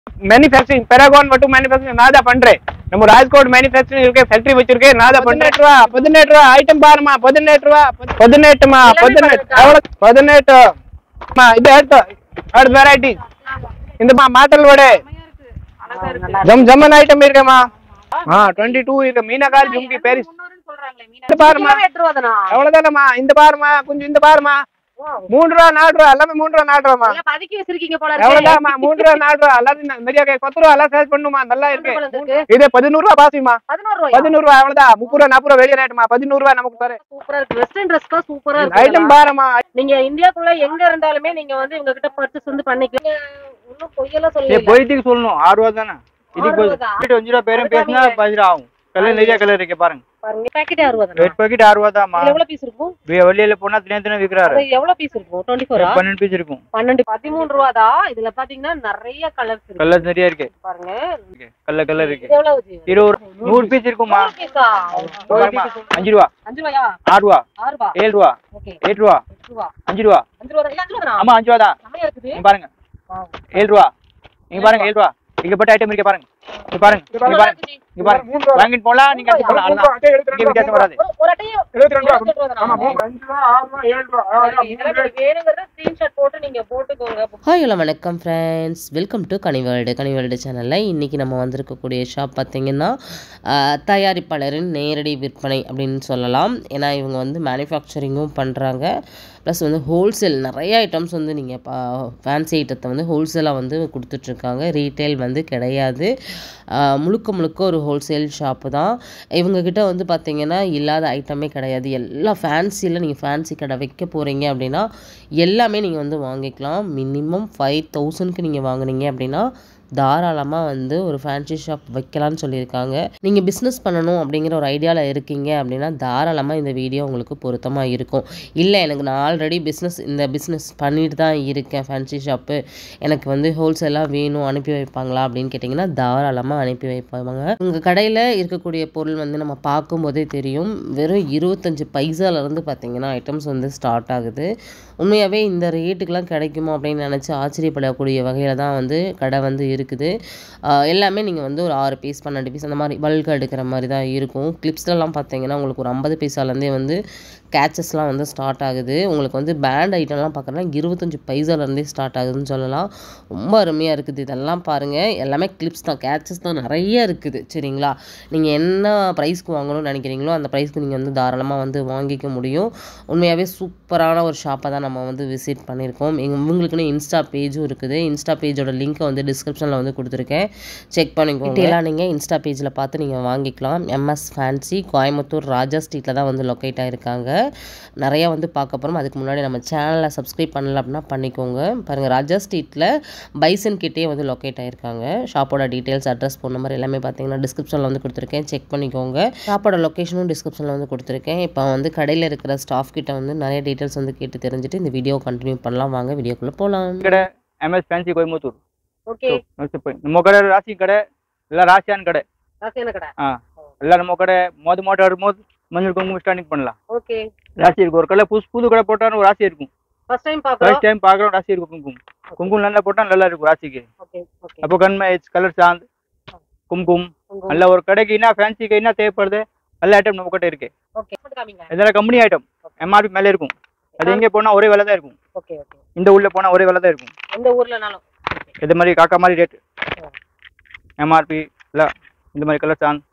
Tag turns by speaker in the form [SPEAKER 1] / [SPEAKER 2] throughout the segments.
[SPEAKER 1] Manufacturing பெராகான் மட்டும் manufacturing நான் தான் பண்றேன். நம்ம ராஜ்கோட் மேனுஃபேக்சரிங் இருக்கு, ஃபேக்டரி வச்சிருக்கேன், நான் தான் பண்றேன். 18 ரூபா ஐட்டம் பாருமா, 18 ரூபா 18மா 18 எவ்வளவு 18 இது அடுத்த வெரைட்டி இந்த மாட்டல் வடை ஜம்மன் ஐட்டம் இருக்குமா. 22 இருக்கு. மீனாகாரி ஜும்கி பாரிஸ் பாருமா எவ்வளவுதானம்மா. இந்த பாருமா கொஞ்சம் இந்த பாருமா 3 ரூபா 4 ரூபா எல்லாமே 3 ரூபா 4 ரூபாமா. எவ்வளவுதான்மா 3 ரூபா 4 ரூபா எல்லாரும் நிறைய 10 ரூபா எல்லாம் சேல்ஸ் பண்ணுமா. நல்லா இருக்கு. இது 11 ரூபா பாசிமா 11 ரூபா எவ்வளவுதான் 30 ரூபா 40 ரூபா வெளியே ரேட்டுமா. 11 ரூபா நமக்கு தர
[SPEAKER 2] சூப்பரா இருக்கு. வெஸ்டர்ன் ட்ரெஸ்க்கு சூப்பரா இருக்கு.
[SPEAKER 1] ஐட்டம் பாருமா.
[SPEAKER 2] நீங்க இந்தியாக்குள்ள எங்க இருந்தாலுமே நீங்க வந்து இவங்க கிட்ட பர்ச்சேஸ் வந்து பண்ணிக்கலாம். இன்னும் பொய்யெல்லாம் சொல்லல.
[SPEAKER 3] பொய்த்துக்கு சொல்லணும் 6 ரூபா தானே. இதுக்கு போய் 5 ரூபா பேரும் பேசினா 5 ரூபா ஆகும். கலர் நிறைய கலர் இருக்கு பாருங்க.
[SPEAKER 2] பாருங்க பாக்கெட் 6 ரூபா தான.
[SPEAKER 3] ஒரு பாக்கெட் 6 ரூபா தான்மா.
[SPEAKER 2] எவ்வளவு பீஸ் இருக்கும்?
[SPEAKER 3] வெளியில போனா தினே விக்கறாரு.
[SPEAKER 2] அது எவ்வளவு பீஸ் இருக்கும்? 24 ஆ?
[SPEAKER 3] 12 பீஸ் இருக்கும்.
[SPEAKER 2] 12 13 ரூபா தான். இதுல பாத்தீங்கன்னா நிறைய கலர்ஸ் இருக்கு.
[SPEAKER 3] கலர் நிறைய இருக்கு
[SPEAKER 2] பாருங்க.
[SPEAKER 3] கலர் இருக்கு.
[SPEAKER 2] இது எவ்வளவு வச்சு?
[SPEAKER 3] 100 பீஸ் இருக்குமா.
[SPEAKER 2] 100 பீஸா?
[SPEAKER 3] 5 ரூபா
[SPEAKER 2] 5 ரூபாயா?
[SPEAKER 3] 6 ரூபா
[SPEAKER 2] 6 ரூபா
[SPEAKER 3] 7 ரூபா
[SPEAKER 2] ஓகே
[SPEAKER 3] 8 ரூபா
[SPEAKER 2] 8 ரூபா
[SPEAKER 3] 5 ரூபா
[SPEAKER 2] 5 ரூபா இல்ல 5 ரூபா தானா?
[SPEAKER 3] ஆமா 5 ரூபா தான்.
[SPEAKER 2] செமையா இருக்குது.
[SPEAKER 3] இங்க பாருங்க 7 ரூபா. இங்க பாருங்க 7 ரூபா. இங்க பட்ட ஐட்டம் இருக்கு பாருங்க. இங்க பாருங்க இங்க பாருங்க வாங்கிட்டு போலாம். நீங்க எடுத்து போலாம். அவ்வளவுதான். இங்க வித்தியாசம் வராது.
[SPEAKER 2] ஒரு அட்டையே
[SPEAKER 1] 22 ரூபா. ஆமா
[SPEAKER 2] 5 ரூபா 6 ரூபா 7 ரூபா வேணுங்கறத ஸ்கிரீன்ஷாட் போட்டு நீங்க போட்டுக்கோங்க.
[SPEAKER 4] ஹாய் ஹலோ வணக்கம் ஃப்ரெண்ட்ஸ், வெல்கம் டு கனிவேர்ல்டு சேனலில் இன்றைக்கி நம்ம வந்திருக்கக்கூடிய ஷாப் பார்த்திங்கன்னா தயாரிப்பாளரின் நேரடி விற்பனை அப்படின்னு சொல்லலாம். ஏன்னா இவங்க வந்து மேனுஃபேக்சரிங்கும் பண்ணுறாங்க, ப்ளஸ் வந்து ஹோல்சேல் நிறைய ஐட்டம்ஸ் வந்து நீங்கள் ஃபேன்சி ஐட்டத்தை வந்து ஹோல்சேலாக வந்து கொடுத்துட்ருக்காங்க. ரீட்டைல் வந்து கிடையாது, முழுக்க ஒரு ஹோல்சேல் ஷாப்பு தான். இவங்கக்கிட்ட வந்து பார்த்திங்கன்னா இல்லாத ஐட்டமே கிடையாது. எல்லா ஃபேன்சியில் நீங்கள் ஃபேன்சி கடை வைக்க போகிறீங்க அப்படின்னா எல்லாமே நீங்கள் வந்து வாங்கிக்கலாம். மினிமம் 5000க்கு நீங்கள் வாங்குனீங்க அப்படின்னா தாராளமாக வந்து ஒரு ஃபேன்சி ஷாப் வைக்கலான்னு சொல்லியிருக்காங்க. நீங்கள் பிஸ்னஸ் பண்ணணும் அப்படிங்கிற ஒரு ஐடியாவில் இருக்கீங்க அப்படின்னா தாராளமாக இந்த வீடியோ உங்களுக்கு பொருத்தமாக இருக்கும். இல்லை எனக்கு நான் ஆல்ரெடி இந்த பிஸ்னஸ் பண்ணிட்டு தான் இருக்கேன், ஃபேன்சி ஷாப்பு எனக்கு வந்து ஹோல்சேலாக வேணும் அனுப்பி வைப்பாங்களா அப்படின்னு கேட்டிங்கன்னா தாராளமாக அனுப்பி வைப்பாங்க. உங்கள் கடையில் இருக்கக்கூடிய பொருள் வந்து நம்ம பார்க்கும்போதே தெரியும், வெறும் 25 பைசாலேருந்து பார்த்திங்கன்னா ஐட்டம்ஸ் வந்து ஸ்டார்ட் ஆகுது. உண்மையாகவே இந்த ரேட்டுக்கெலாம் கிடைக்குமோ அப்படின்னு நினச்சி ஆச்சரியப்படக்கூடிய வகையில் தான் வந்து கடை வந்து இருக்குது. எல்லாமே நீங்கள் வந்து ஒரு 6 பீஸ் 12 பீஸ் அந்த மாதிரி பல்காக எடுக்கிற மாதிரி தான் இருக்கும். கிளிப்ஸ்லாம் பார்த்தீங்கன்னா உங்களுக்கு ஒரு 50 பைசாலேருந்தே வந்து கேச்சஸ்லாம் வந்து ஸ்டார்ட் ஆகுது. உங்களுக்கு வந்து பேண்ட் ஐட்டம்லாம் பார்க்குறேன்னா 25 பைசாலேருந்தே ஸ்டார்ட் ஆகுதுன்னு சொல்லலாம். ரொம்ப அருமையாக இருக்குது. இதெல்லாம் பாருங்கள், எல்லாமே கிளிப்ஸ் தான், கேச்சஸ் தான் நிறைய இருக்குது. சரிங்களா, நீங்கள் என்ன ப்ரைஸ்க்கு வாங்கணும்னு நினைக்கிறீங்களோ அந்த ப்ரைஸ்க்கு நீங்கள் வந்து தாராளமாக வந்து வாங்கிக்க முடியும். உண்மையாகவே சூப்பரான ஒரு ஷாப்பை தான் நம்ம வந்து விசிட் பண்ணியிருக்கோம். உங்களுக்குன்னு இன்ஸ்டா பேஜும் இருக்குது. இன்ஸ்டா பேஜோட லிங்க்கை வந்து டிஸ்கிரிப்ஷனில் வந்து கொடுத்துருக்கேன், செக் பண்ணிக்கோங்க. இதெல்லாம் நீங்கள் இன்ஸ்டா பேஜில் பார்த்து நீங்கள் வாங்கிக்கலாம். எம்எஸ் ஃபேன்சி கோயம்புத்தூர் ராஜா ஸ்ட்ரீட்டில் தான் வந்து லொக்கேட் ஆகிருக்காங்க. நிறையா வந்து பார்க்க போகிறோம். அதுக்கு முன்னாடி நம்ம சேனலை சப்ஸ்கிரைப் பண்ணல அப்படின்னா பண்ணிக்கோங்க. பாருங்கள், ராஜா ஸ்ட்ரீட்டில் பைசன் கிட்டே வந்து லொக்கேட் ஆகிருக்காங்க. ஷாப்போட டீட்டெயில்ஸ், அட்ரஸ், ஃபோன் நம்பர் எல்லாமே பார்த்தீங்கன்னா டிஸ்கிரிப்ஷனில் வந்து கொடுத்துருக்கேன், செக் பண்ணிக்கோங்க. ஷாப்போட லொக்கேஷனும் டிஸ்கிரிப்ஷனில் வந்து கொடுத்துருக்கேன். இப்போ வந்து கடையில் இருக்கிற ஸ்டாஃப் கிட்ட வந்து நிறைய டீட்டெயில்ஸ் வந்து கேட்டு தெரிஞ்சுட்டு இந்த வீடியோ கண்டினியூ பண்ணலாம். வாங்க வீடியோக்குள்ளே போகலாம்.
[SPEAKER 3] கடை எம்எஸ் ஃபேன்சி கோயம்புத்தூர்.
[SPEAKER 2] ஓகே
[SPEAKER 3] நம்ம கடை ராசி கடை இல்லை ராசியான் கடை.
[SPEAKER 2] ராசியான கடை.
[SPEAKER 3] எல்லாம் நம்ம கடை மோது வரும்போது மஞ்சள் குங்குமம் ஸ்டார்டிங் பண்ணலாம்.
[SPEAKER 2] ஓகே
[SPEAKER 3] ராசி இருக்கும். ஒரு கடை புது கடை போட்டாலும் ஒரு ராசி இருக்கும்.
[SPEAKER 2] ஃபர்ஸ்ட் டைம்
[SPEAKER 3] பார்க்குறோம் ராசி இருக்கும். குங்குமம் நல்லா போட்டால் நல்லா இருக்கும் ராசிக்கு. அப்போ கண்மை கலர் சாந்த் கும்கும் நல்ல ஒரு கடைக்கு என்ன ஃபேன்சிக்கு என்ன தேவைப்படுது எல்லா ஐட்டம் நம்ம கிட்ட இருக்கு. இதெல்லாம் கம்பெனி ஐட்டம், எம்ஆர்பி மேலே இருக்கும். அது எங்கே போனால் ஒரே விலை தான் இருக்கும். இந்த ஊரில் போனால் ஒரே விலை தான் இருக்கும்.
[SPEAKER 2] எந்த ஊர்லனாலும்
[SPEAKER 3] இது மாதிரி காக்கா மாதிரி ரேட் எம்ஆர்பி இல்லை. இந்த மாதிரி கலர் சாந்த்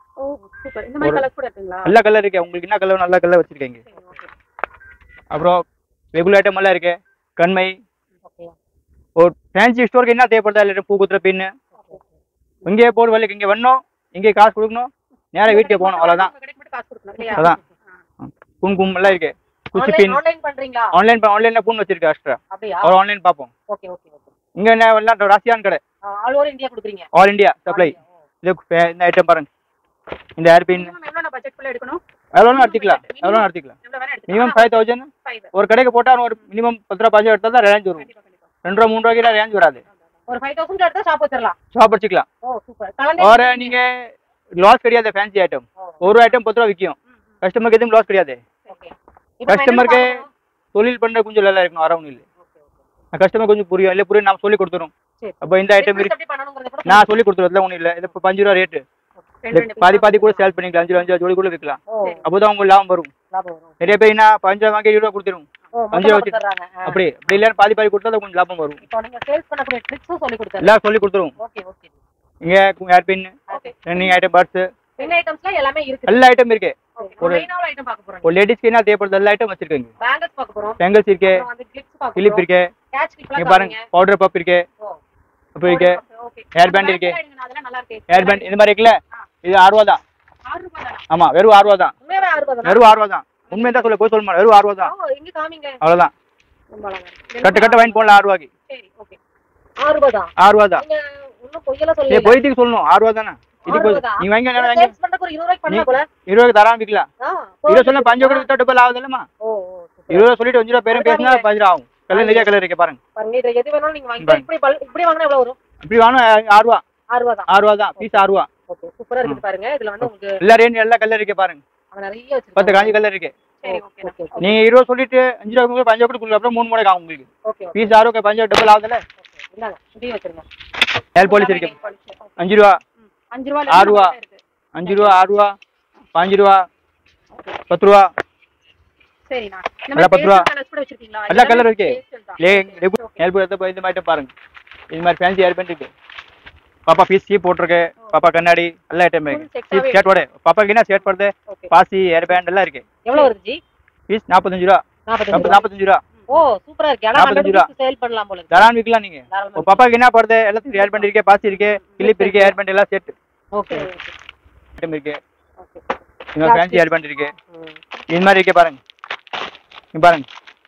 [SPEAKER 3] எல்லா கலர் இருக்கு. உங்களுக்கு என்ன கலர் நல்ல கலர் வச்சிருக்கீங்க. அப்புறம் ரெகுலர் ஐட்டம் எல்லாம் இருக்கு. கண்மை ஒரு ஃபேன்சி ஸ்டோருக்கு என்ன தேவைப்படுதா இல்லை பூ குத்துற பின்னு இங்கே போகிற வேலைக்கு இங்கே வரணும், இங்கே காசு கொடுக்கணும், நேராக வீட்டுக்கு போகணும், அவ்வளோதான். அதான் குங்குமம் எல்லாம் இருக்கு. குச்சி பின் ஆன்லைன்ல பூன் வச்சிருக்கேன் எக்ஸ்ட்ரா. ஒரு ஆன்லைன் பார்ப்போம். இங்கே என்ன எல்லாம் ராசியான் கடை ஆல் இந்தியா சப்ளை. இது இந்த ஐட்டம் பாருங்க. இந்த ஏர்பின் எவ்வளோ எடுத்துக்கலாம் மினிமம் 5000. ஒரு கடைக்கு போட்டால் ஒரு மினிமம் 10 ரூபா 15 எடுத்தால் தான் ரேஞ்ச் வரும். 2 ரூபா 3 ரூபாய்க்கு ரேஞ்ச் வராது.
[SPEAKER 2] ஒரு 5000 எடுத்தா ஷாப்
[SPEAKER 3] வச்சுக்கலாம். ஒரு நீங்க லாஸ் கிடையாது. ஃபேன்சி ஐட்டம் ஒரு ஐட்டம் 10 ரூபா விற்கும். கஸ்டமருக்கு எதுவும் லாஸ் கிடையாது. கஸ்டமருக்கு தொழில் பண்ற கொஞ்சம் நல்லா இருக்கணும். அரவணும் இல்லை கஸ்டமர் கொஞ்சம் புரியும் இல்லை புரியும் நாம் சொல்லி கொடுத்துரும்.
[SPEAKER 2] சரி.
[SPEAKER 3] அப்போ இந்த ஐட்டம்
[SPEAKER 2] Business
[SPEAKER 3] இருக்கு
[SPEAKER 2] எப்படி பண்ணணுங்கிறத கூட
[SPEAKER 3] நான் சொல்லி கொடுத்துருவேன் ஒன்றும் இல்லை இது இப்போ 5 ரூபா ரேட்டு பாதி பாதி கூட சேல் பண்ணிக்கலாம் 5 ரூபா 5 ஜோடி கூட விற்கலாம் அப்போதான் உங்களுக்கு லாபம் வரும்
[SPEAKER 2] லாபம் வரும்.
[SPEAKER 3] நிறைய பேர் என்ன 5 ரூபா வாங்கி 20 ரூபா கொடுத்துரும்
[SPEAKER 2] ஓ,
[SPEAKER 3] 5 ரூபா
[SPEAKER 2] மொத்தமா
[SPEAKER 3] வச்சு
[SPEAKER 2] கொடுத்துறாங்க.
[SPEAKER 3] அப்படி அப்படி இல்லைன்னு பாதி பாதி கொடுத்தா கொஞ்சம் லாபம் வரும்
[SPEAKER 2] இப்போ நீங்க சேல்ஸ் பண்ணக்கூடிய ட்ரிக்ஸும் சொல்லி கொடுத்தாரு.
[SPEAKER 3] எல்லாம் சொல்லி கொடுத்துருவோம்
[SPEAKER 2] ஓகே ஓகே
[SPEAKER 3] இங்கே hair pin
[SPEAKER 2] okay.
[SPEAKER 3] Running item birds
[SPEAKER 2] pin ஐட்டம்ஸ்ல எல்லாமே இருக்கு.
[SPEAKER 3] எல்லா ஐட்டம் இருக்கு
[SPEAKER 2] ஒரு மெயினான ஐட்டம் பார்க்க போறோம்.
[SPEAKER 3] ஒரு லேடிஸ்க்கு என்ன தேவைப்படுது எல்லா ஐட்டம் வச்சிருக்கேங்க
[SPEAKER 2] பேங்கல்ஸ் பார்க்க போறோம்.
[SPEAKER 3] பேங்கிள்ஸ் இருக்கு
[SPEAKER 2] அப்புறம் வந்து கிளிப்ஸ் பார்க்க
[SPEAKER 3] கிளிப்
[SPEAKER 2] போறோம்.
[SPEAKER 3] இருக்கு
[SPEAKER 2] கேட்ச்
[SPEAKER 3] இங்க
[SPEAKER 2] கிளிப்லாம்
[SPEAKER 3] பாருங்க பவுடர் பப் இருக்கு
[SPEAKER 2] ஓ.
[SPEAKER 3] அப்புறம் இருக்கு
[SPEAKER 2] ஓகே.
[SPEAKER 3] ஹேர் பேண்ட் இருக்கு
[SPEAKER 2] அதெல்லாம் நல்லா இருக்கு.
[SPEAKER 3] ஹேர் பேண்ட் இந்த மாதிரி இருக்குல்ல இது 6 ரூபா தான்
[SPEAKER 2] 6 ரூபாய் தானா?
[SPEAKER 3] ஆமா வெறும் 6 ரூபா தான்
[SPEAKER 2] உண்மையாவே 6 ரூபாய் தானா?
[SPEAKER 3] வெறும் 6 ரூபா தான் உண்மையை தான் சொல்ல போய் சொல்ல மாட்டேன் வெறும் 6 ரூபா தான்
[SPEAKER 2] ஓ, எங்க காமிங்க.
[SPEAKER 3] அவ்வளவுதான்
[SPEAKER 2] ரொம்ப அழகா இருக்கு.
[SPEAKER 3] கட்டு கட்டு வாங்கி போடலாம் 6 ரூபாய்க்கு
[SPEAKER 2] சரி ஓகே. 6 ரூபாய் தான்.
[SPEAKER 3] 6 ரூபா தான்
[SPEAKER 2] நீங்க இன்னும் பொய்யெல்லாம்
[SPEAKER 3] நீ
[SPEAKER 2] சொல்லல.
[SPEAKER 3] போயிட்டு சொல்லணும் 6 ரூபா தானே இது
[SPEAKER 2] 6
[SPEAKER 3] போய்
[SPEAKER 2] ரூபா தான்.
[SPEAKER 3] நீ வாங்கி வாங்கி
[SPEAKER 2] சேல்ஸ் பண்றதுக்கு ஒரு 20 ரூபாய்க்கு பண்ணலாம் போல.
[SPEAKER 3] 20 ரூபாய்க்கு தராம விற்கலாம்
[SPEAKER 2] ஆ.
[SPEAKER 3] 20 சொன்னா 5 ரூபா வித்தா டபுள் ஆகுது இல்லம்மா
[SPEAKER 2] ஓ ஓ.
[SPEAKER 3] 20 ரூபா சொல்லிட்டு 5 ரூபா பேரும் பேசினா 5 ரூபா ஆகும் கலர் நிறைய கலர் இருக்கு பாருங்க
[SPEAKER 2] பாருங்க இது எது வேணாலும் நீங்க வாங்கிக்கலாம். இப்படி வாங்கினா எவ்வளவு வரும்?
[SPEAKER 3] இப்படி வாங்கணும் 6 ரூபா
[SPEAKER 2] 6 ரூபாய் தான்.
[SPEAKER 3] 6 ரூபா தான் பீஸ் 6 ரூபா
[SPEAKER 2] ஓகே சூப்பரா இருக்கு பாருங்க. இதுல வந்து உங்களுக்கு
[SPEAKER 3] எல்லா ரேஞ்ச் எல்லா கலர் இருக்கு பாருங்க
[SPEAKER 2] அவங்க நிறைய
[SPEAKER 3] 10
[SPEAKER 2] வச்சிருக்காங்க.
[SPEAKER 3] காஞ்சி கலர் இருக்கு
[SPEAKER 2] சரி ஓகே ஓகே
[SPEAKER 3] நீங்க 20 சொல்லிட்டு 5 ரூபா 5 ரூபா கொடுக்கல அப்புறம் 3 மடங்கு ஆகும் உங்களுக்கு
[SPEAKER 2] ஓகே.
[SPEAKER 3] பீஸ் 6 ரூபா 5 ரூபா டபுள் ஆகுதுல்ல
[SPEAKER 2] இந்தாங்க இப்படி வச்சிருங்க.
[SPEAKER 3] நெல் பாலிஷ் இருக்கு 5 ரூபா
[SPEAKER 2] 5 ரூபாயில
[SPEAKER 3] 6 ரூபா 5 ரூபா 6 ரூபா 5 ரூபா 10 ரூபா
[SPEAKER 2] சரிண்ணா.
[SPEAKER 3] எல்லாம் 10 ரூபா
[SPEAKER 2] கலர்ஸ் கூட வச்சிருக்கீங்களா?
[SPEAKER 3] எல்லா கலர் இருக்கு
[SPEAKER 2] Okay.
[SPEAKER 3] நெல் பாலிஷ் இந்த மாதிரி பாருங்க இது மாதிரி ஃபேன்சி ஹேர் பேண்ட் இருக்கு பாப்பா பீஸ் சீப் போட்டிருக்கு பாப்பா கண்ணாடி எல்லா ஐட்டம் இருக்கு
[SPEAKER 2] Full set
[SPEAKER 3] சீப்
[SPEAKER 2] ஆவே
[SPEAKER 3] ஷர்ட்டோட பாப்பாக்கு என்ன ஷர்ட் போடுது
[SPEAKER 2] ஓகே.
[SPEAKER 3] பாசி ஹேர் பேண்ட் எல்லாம் இருக்கு
[SPEAKER 2] எவ்வளவு வருது ஜி?
[SPEAKER 3] பீஸ் 45 ரூபா
[SPEAKER 2] 45
[SPEAKER 3] 45 ரூபா
[SPEAKER 2] ஓ சூப்பரா இருக்கு. ஆனா
[SPEAKER 3] 45 ரூபா.
[SPEAKER 2] சேல் பண்ணலாம் போல இருக்கு.
[SPEAKER 3] தரான் விற்கலாம் நீங்க
[SPEAKER 2] தாராளமா.
[SPEAKER 3] உங்க பாப்பாக்கு என்ன போடுது எல்லாத்துக்கும் ஹேர் பேண்ட் இருக்கு பாசி இருக்கு கிளிப் இருக்கு ஹேர் பேண்ட் எல்லாம் செட்
[SPEAKER 2] ஓகே
[SPEAKER 3] ஐட்டம் இருக்கு
[SPEAKER 2] ஓகே.
[SPEAKER 3] இந்த ஃபேன்சி ஹேர் பேண்ட் இருக்கு
[SPEAKER 2] ம்.
[SPEAKER 3] இது மாதிரி இருக்கு பாருங்க இங்க பாருங்க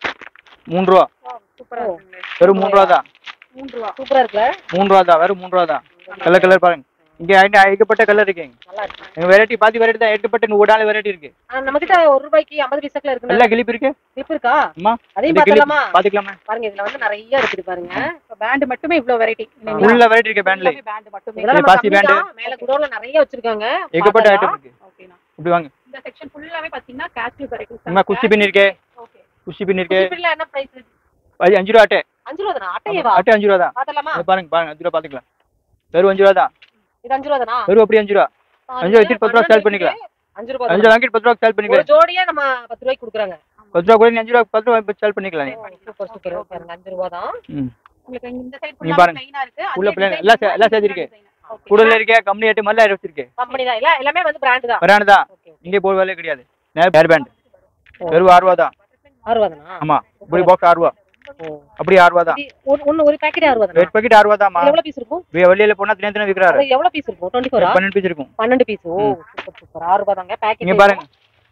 [SPEAKER 3] 3 ரூபா
[SPEAKER 2] சூப்பரா இருக்கு.
[SPEAKER 3] வெறும் 3 ரூபா தான்
[SPEAKER 2] 3 ரூபாய். சூப்பரா இருக்குல?
[SPEAKER 3] 3 ரூபா தான் வெறும் 3 ரூபா தான் கலர் பாருங்க இங்க ஏகப்பட்ட கலர் இருக்குங்க
[SPEAKER 2] நல்லா இருக்கு.
[SPEAKER 3] எங்க வெரைட்டி பாதி வெரைட்டி தான் ஏகப்பட்ட 1 வெரைட்டி இருக்கு
[SPEAKER 2] நம்ம கிட்ட 1 ரூபாய்க்கு 50 பைசாக்குல இருக்கு.
[SPEAKER 3] எல்லா கிளிப் இருக்கு
[SPEAKER 2] டிப் இருக்கா?
[SPEAKER 3] அம்மா
[SPEAKER 2] அதையும்
[SPEAKER 3] இந்த கிளிப்
[SPEAKER 2] பார்த்தலாமா?
[SPEAKER 3] பாத்துக்கலாமா
[SPEAKER 2] பாருங்க இதுல வந்து நிறைய இருக்குது பாருங்க. இப்ப பேண்ட் மட்டுமே இவ்ளோ வெரைட்டி.
[SPEAKER 3] உள்ள வெரைட்டி இருக்கு பேண்ட்ல
[SPEAKER 2] பேண்ட் மட்டுமே.
[SPEAKER 3] இது
[SPEAKER 2] இதெல்லாம்
[SPEAKER 3] பாசி
[SPEAKER 2] பாசி
[SPEAKER 3] band.
[SPEAKER 2] மேல குடோன்ல நிறைய வச்சிருக்காங்க.
[SPEAKER 3] ஏகப்பட்ட ஐட்டம் இருக்கு
[SPEAKER 2] ஓகேனா.
[SPEAKER 3] இப்படி வாங்க
[SPEAKER 2] இந்த செக்ஷன் ஃபுல்லாவே பாத்தீங்கன்னா கேஷ்யூ வெரைட்டிஸ்.
[SPEAKER 3] நம்ம குச்சி பின் இருக்கு
[SPEAKER 2] ஓகே.
[SPEAKER 3] குச்சி பின் இருக்கு
[SPEAKER 2] இப்படில என்ன பிரைஸ்?
[SPEAKER 3] அது 5 ரூபா அட்டை
[SPEAKER 2] 5 ரூபாய் தானா? அட்டையேவா?
[SPEAKER 3] அட்டை 5 ரூபா தான்
[SPEAKER 2] பார்த்தலாமா?
[SPEAKER 3] இது பாருங்க பாருங்க 5 ரூபா பாத்துக்கலாம் வெறும் 5 ரூபா தான்
[SPEAKER 2] இது 5 ரூபாய் தானா?
[SPEAKER 3] வெறும் அப்படி 5 ரூபா 5 ரூபா வச்சுட்டு 10 ரூபா சேல் பண்ணிக்கலாம்
[SPEAKER 2] 5 ரூபாய்
[SPEAKER 3] 5
[SPEAKER 2] தான்.
[SPEAKER 3] வாங்கிட்டு 10 ரூபா சேல்
[SPEAKER 2] ஒரு
[SPEAKER 3] பண்ணிக்கலாம்
[SPEAKER 2] ஜோடியே நம்ம 10 ரூபாய்க்கு கொடுக்குறாங்க.
[SPEAKER 3] 10 ரூபா கூட நீ 5 ரூபா 10 ரூபா சேல் பண்ணிக்கலாம் நீ
[SPEAKER 2] சூப்பர் சூப்பர். பாருங்க 5 ரூபாய் தான்.
[SPEAKER 3] ம்
[SPEAKER 2] உங்களுக்கு இந்த சைடு
[SPEAKER 3] நீ
[SPEAKER 2] ஃபுல்லா
[SPEAKER 3] பாருங்க.
[SPEAKER 2] ப்ளைனா இருக்கு.
[SPEAKER 3] உள்ள பிளான் எல்லாம் சேர்த்து இருக்கு கூடல இருக்கே கம்பெனி ஐட்டம் எல்லாம் வச்சிருக்கு
[SPEAKER 2] கம்பெனி தான். இல்ல எல்லாமே வந்து பிராண்ட் தான்.
[SPEAKER 3] பிராண்ட் தான்
[SPEAKER 2] ஓகே.
[SPEAKER 3] இங்கே போற வேலை கிடையாது ஹேர் பேண்ட் வெறும் 6 ரூபா தான்
[SPEAKER 2] 6 ரூபாய் தானா?
[SPEAKER 3] ஆமா இப்படி பாக்ஸ் 6 ரூபா
[SPEAKER 2] ஓ.
[SPEAKER 3] அப்படி 6 ரூபா தான்
[SPEAKER 2] ஒரு பாக்கெட் 6 ரூபாய் தானா?
[SPEAKER 3] ரெட் பாக்கெட் 6 ரூபா தான்
[SPEAKER 2] எவ்வளவு பீஸ் இருக்கும்?
[SPEAKER 3] வெளியில போனா தினம் விக்கிறாரு
[SPEAKER 2] அது எவ்வளவு பீஸ் இருக்கும்? 24 ஆ?
[SPEAKER 3] 12 பீஸ் இருக்கும்
[SPEAKER 2] 12 பீஸ். ஓ சூப்பர் சூப்பர். 6 ரூபாய் தாங்க பாக்கெட்.
[SPEAKER 3] இங்க பாருங்க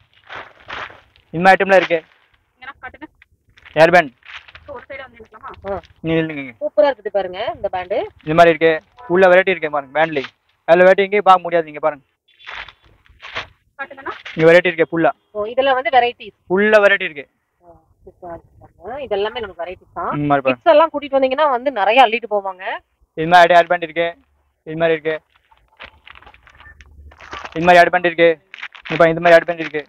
[SPEAKER 3] இந்த ஐட்டம்ல இருக்கு
[SPEAKER 2] இங்க காட்டுங்க.
[SPEAKER 3] ஹேர் பேண்ட்
[SPEAKER 2] ஒரு சைடு வந்து நிக்கலாமா?
[SPEAKER 3] நீ நில்லுங்க
[SPEAKER 2] சூப்பரா இருக்குது பாருங்க இந்த பேண்ட்.
[SPEAKER 3] இந்த மாதிரி இருக்கு உள்ள வெரைட்டி இருக்கு பாருங்க பேண்ட்ல அதுல வெரைட்டி இங்கே பார்க்க முடியாது இங்க பாருங்க
[SPEAKER 2] காட்டுங்கனா.
[SPEAKER 3] இங்க வெரைட்டி இருக்கு ஃபுல்லா
[SPEAKER 2] ஓ இதுல வந்து வெரைட்டிஸ்.
[SPEAKER 3] ஃபுல்லா வெரைட்டி இருக்கு
[SPEAKER 2] சூப்பரா இருக்கு. இது எல்லாமே நமக்கு வெரைட்டிஸ் தான்.
[SPEAKER 3] இந்த மாதிரி பாருங்க
[SPEAKER 2] கிட்ஸ் எல்லாம் கூட்டிட்டு வந்தீங்கன்னா வந்து நிறைய அள்ளிட்டு போவாங்க.
[SPEAKER 3] இது மாதிரி ஹேர் பேண்ட் இருக்கு இது மாதிரி இருக்கு இது மாதிரி ஹேர் பேண்ட் இருக்கு இப்போ இந்த மாதிரி ஹேர் பேண்ட் இருக்கு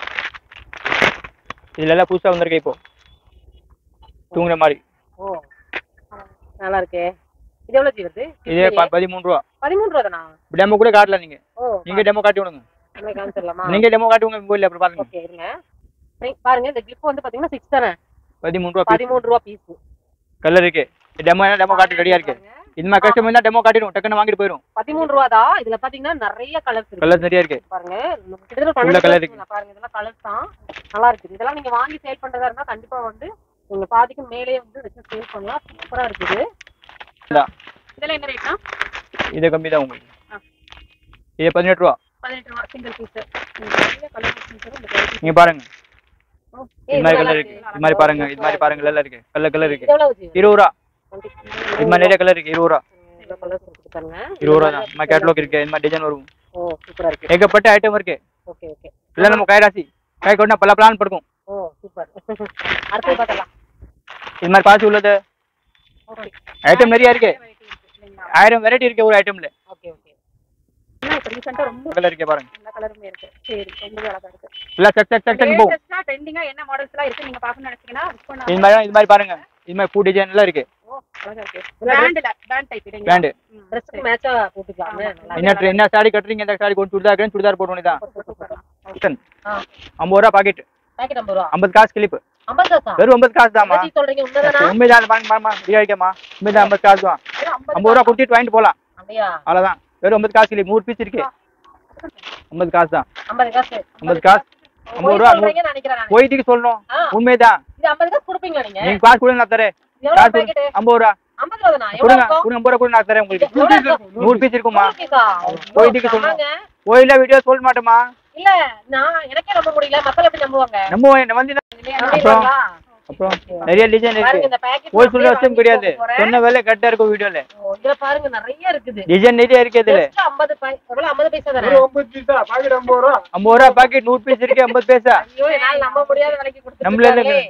[SPEAKER 3] இதுல எல்லாம் புதுசா வந்திருக்கு இப்போ தூங்குற மாதிரி
[SPEAKER 2] ஓ நல்லா இருக்கு. இது எவ்வளவு ஜி வருது?
[SPEAKER 3] இது 13 ரூபா
[SPEAKER 2] 13 ரூபாய் தானா?
[SPEAKER 3] டெமோ கூட காட்டல நீங்க
[SPEAKER 2] ஓ
[SPEAKER 3] நீங்க டெமோ காட்டி விடுங்க
[SPEAKER 2] நம்ம காமிச்சிடலாமா?
[SPEAKER 3] நீங்க டெமோ காட்டி விடுங்க மொபைல்ல அப்புறம் பாருங்க
[SPEAKER 2] ஓகே இருங்க. பாருங்க இந்த கிளிப் வந்து பாத்தீங்கன்னா 6 தானே?
[SPEAKER 3] 13 ரூபா
[SPEAKER 2] 13 ரூபாய் பீஸ்.
[SPEAKER 3] கலர் இருக்கு டெமோ காட்டி ரெடியா இருக்கு இந்த மாதிரி கஸ்டமர் தான் டெமோ காட்டிடும் டக்குன்னு வாங்கிட்டு போயிடும்
[SPEAKER 2] 13 ரூபாய் தான். இதுல பாத்தீங்கன்னா நிறைய கலர்ஸ் இருக்கு.
[SPEAKER 3] கலர் நிறைய இருக்கு
[SPEAKER 2] பாருங்க கிட்டத்தட்ட
[SPEAKER 3] உள்ள
[SPEAKER 2] 12
[SPEAKER 3] colour
[SPEAKER 2] கலர்
[SPEAKER 3] இருக்கு.
[SPEAKER 2] இருக்கு. பாருங்க இதெல்லாம் கலர்ஸ் தான் நல்லா இருக்கு. இதெல்லாம் நீங்க வாங்கி சேல் பண்றதா இருந்தா கண்டிப்பா வந்து நீங்க பாதிக்கு மேலே வந்து வச்சு சேல் பண்ணலாம். சூப்பரா இருக்குது.
[SPEAKER 3] இதெல்லாம்
[SPEAKER 2] இதெல்லாம் என்ன ரேட்னா?
[SPEAKER 3] இது கம்மி தான் உங்களுக்கு இது 18 ரூபா
[SPEAKER 2] 18 ரூபாய் சிங்கிள் பீஸ். நிறைய கலர் இருக்கு.
[SPEAKER 3] நீங்க பாருங்க இது மாதிரி கலர் இருக்கு இது மாதிரி பாருங்க இது மாதிரி பாருங்க எல்லாம் இருக்கு கலர் இருக்கு
[SPEAKER 2] இது எவ்வளவு ஜி?
[SPEAKER 3] 20 ரூபா இது மாதிரி நிறைய கலர் இருக்கு 20 ரூபா
[SPEAKER 2] இந்த கலர்ஸ் இருக்கு பாருங்க.
[SPEAKER 3] 20 ரூபா தான் நம்ம கேட்டலாக் இருக்கு இந்த மாதிரி டிசைன் வரும்
[SPEAKER 2] ஓ சூப்பரா இருக்கு.
[SPEAKER 3] ஏகப்பட்ட ஐட்டம் இருக்கு
[SPEAKER 2] ஓகே ஓகே.
[SPEAKER 3] இல்ல நம்ம கைராசி கை கொண்டா பல பிளான் படுக்கும்
[SPEAKER 2] ஓ சூப்பர். அடுத்து பார்த்தலாம்.
[SPEAKER 3] இது மாதிரி பாசி உள்ளது
[SPEAKER 2] ஓகே.
[SPEAKER 3] ஐட்டம் நிறைய இருக்கு 1000 வெரைட்டி இருக்கு ஒரு ஐட்டம்ல
[SPEAKER 2] ஓகே ஓகே. என்ன இப்ப ரீசன்ட்டா ரொம்ப
[SPEAKER 3] கலர் இருக்கு பாருங்க
[SPEAKER 2] எல்லா கலருமே இருக்கு. சரி ரொம்ப அழகா இருக்கு.
[SPEAKER 3] இல்ல சக் சக் சக் சக் போ
[SPEAKER 2] லேட்டஸ்டா ட்ரெண்டிங்கா என்ன மாடல்ஸ்லாம் இருக்கு நீங்க பார்க்கணும்னு நினைச்சீங்கன்னா புக் பண்ணா
[SPEAKER 3] இது மாதிரி பாருங்க இது மாதிரி பூ டிசைன் எல்லாம் இருக்கு
[SPEAKER 2] அழகா இருக்கு. பேண்ட் டைப் இல்லைங்க.
[SPEAKER 3] பேண்ட்
[SPEAKER 2] ட்ரெஸ்க்கு மேட்சா போட்டுக்கலாம்.
[SPEAKER 3] என்ன சாரி கட்டுறீங்க இந்த சாரி கொண்டு சுடிதார் போட வேண்டியதான். 50 ரூபா பாக்கெட்.
[SPEAKER 2] பாக்கெட் 50 ரூபா.
[SPEAKER 3] 50 காசு கிளிப்.
[SPEAKER 2] 50 காசா?
[SPEAKER 3] வெறும் 50 காசு தான்மா.
[SPEAKER 2] என்ன சொல்றீங்க? உண்மைதானா?
[SPEAKER 3] உண்மைதான் பாருங்கம்மா. பிரியாணிக்கம்மா. உண்மைதான் 50 காசு தான். 50 ரூபா கொடுத்துட்டு வாங்கிட்டு போலாம்.
[SPEAKER 2] அப்படியா?
[SPEAKER 3] அவ்வளவுதான். வெறும் 50 காசு கிளிப் 100 பீஸ் இருக்கு. 50 காசு தான்.
[SPEAKER 2] 50 காசு.
[SPEAKER 3] 50 காசு. 50 ரூபா. போயிட்டு சொல்லணும். உண்மைதான்.
[SPEAKER 2] இது 50 காசு கொடுப்பீங்களா நீங்க?
[SPEAKER 3] நீங்க காசு கொடுங்க நான் தரேன்.
[SPEAKER 2] எவ்வளவு பாக்கெட்?
[SPEAKER 3] 50 ரூபா.
[SPEAKER 2] 50 ரூபா தானா? எவ்வளவு
[SPEAKER 3] கொடுங்க.
[SPEAKER 2] இருக்கும்?
[SPEAKER 3] கொடுங்க 50 ரூபா கொடுங்க நான் தரேன் உங்களுக்கு. 100 பீஸ் இருக்குமா? போயிட்டு சொல்லணும்.
[SPEAKER 2] சொல்லுங்க.
[SPEAKER 3] போயில வீடியோ சொல்ல மாட்டேமா.
[SPEAKER 2] இல்ல நான் எனக்கே நம்ப முடியல. மக்கள் எப்படி நம்புவாங்க?
[SPEAKER 3] நம்ம வந்து அப்புறம் நிறைய டிசைன்
[SPEAKER 2] பாருங்க
[SPEAKER 3] இருக்கு.
[SPEAKER 2] இந்த பாக்கெட்.
[SPEAKER 3] போய் சொல்ல அவசியம் கிடையாது. சொன்ன வேலை கரெக்டா இருக்கும் வீடியோல.
[SPEAKER 2] இதுல பாருங்க நிறைய இருக்குது.
[SPEAKER 3] டிசைன் நிறைய இருக்கு இதுல.
[SPEAKER 2] Just 50 எவ்வளவு 50 பைசா தானே?
[SPEAKER 1] 50 பைசா பாக்கெட் 50 ரூபா.
[SPEAKER 3] 50 ரூபா பாக்கெட் 100 பீஸ் இருக்கு 50 பைசா.
[SPEAKER 2] ஐயோ என்னால நம்ப முடியாத விலைக்கு
[SPEAKER 3] நம்மளே
[SPEAKER 2] கொடுத்துட்டாங்களே.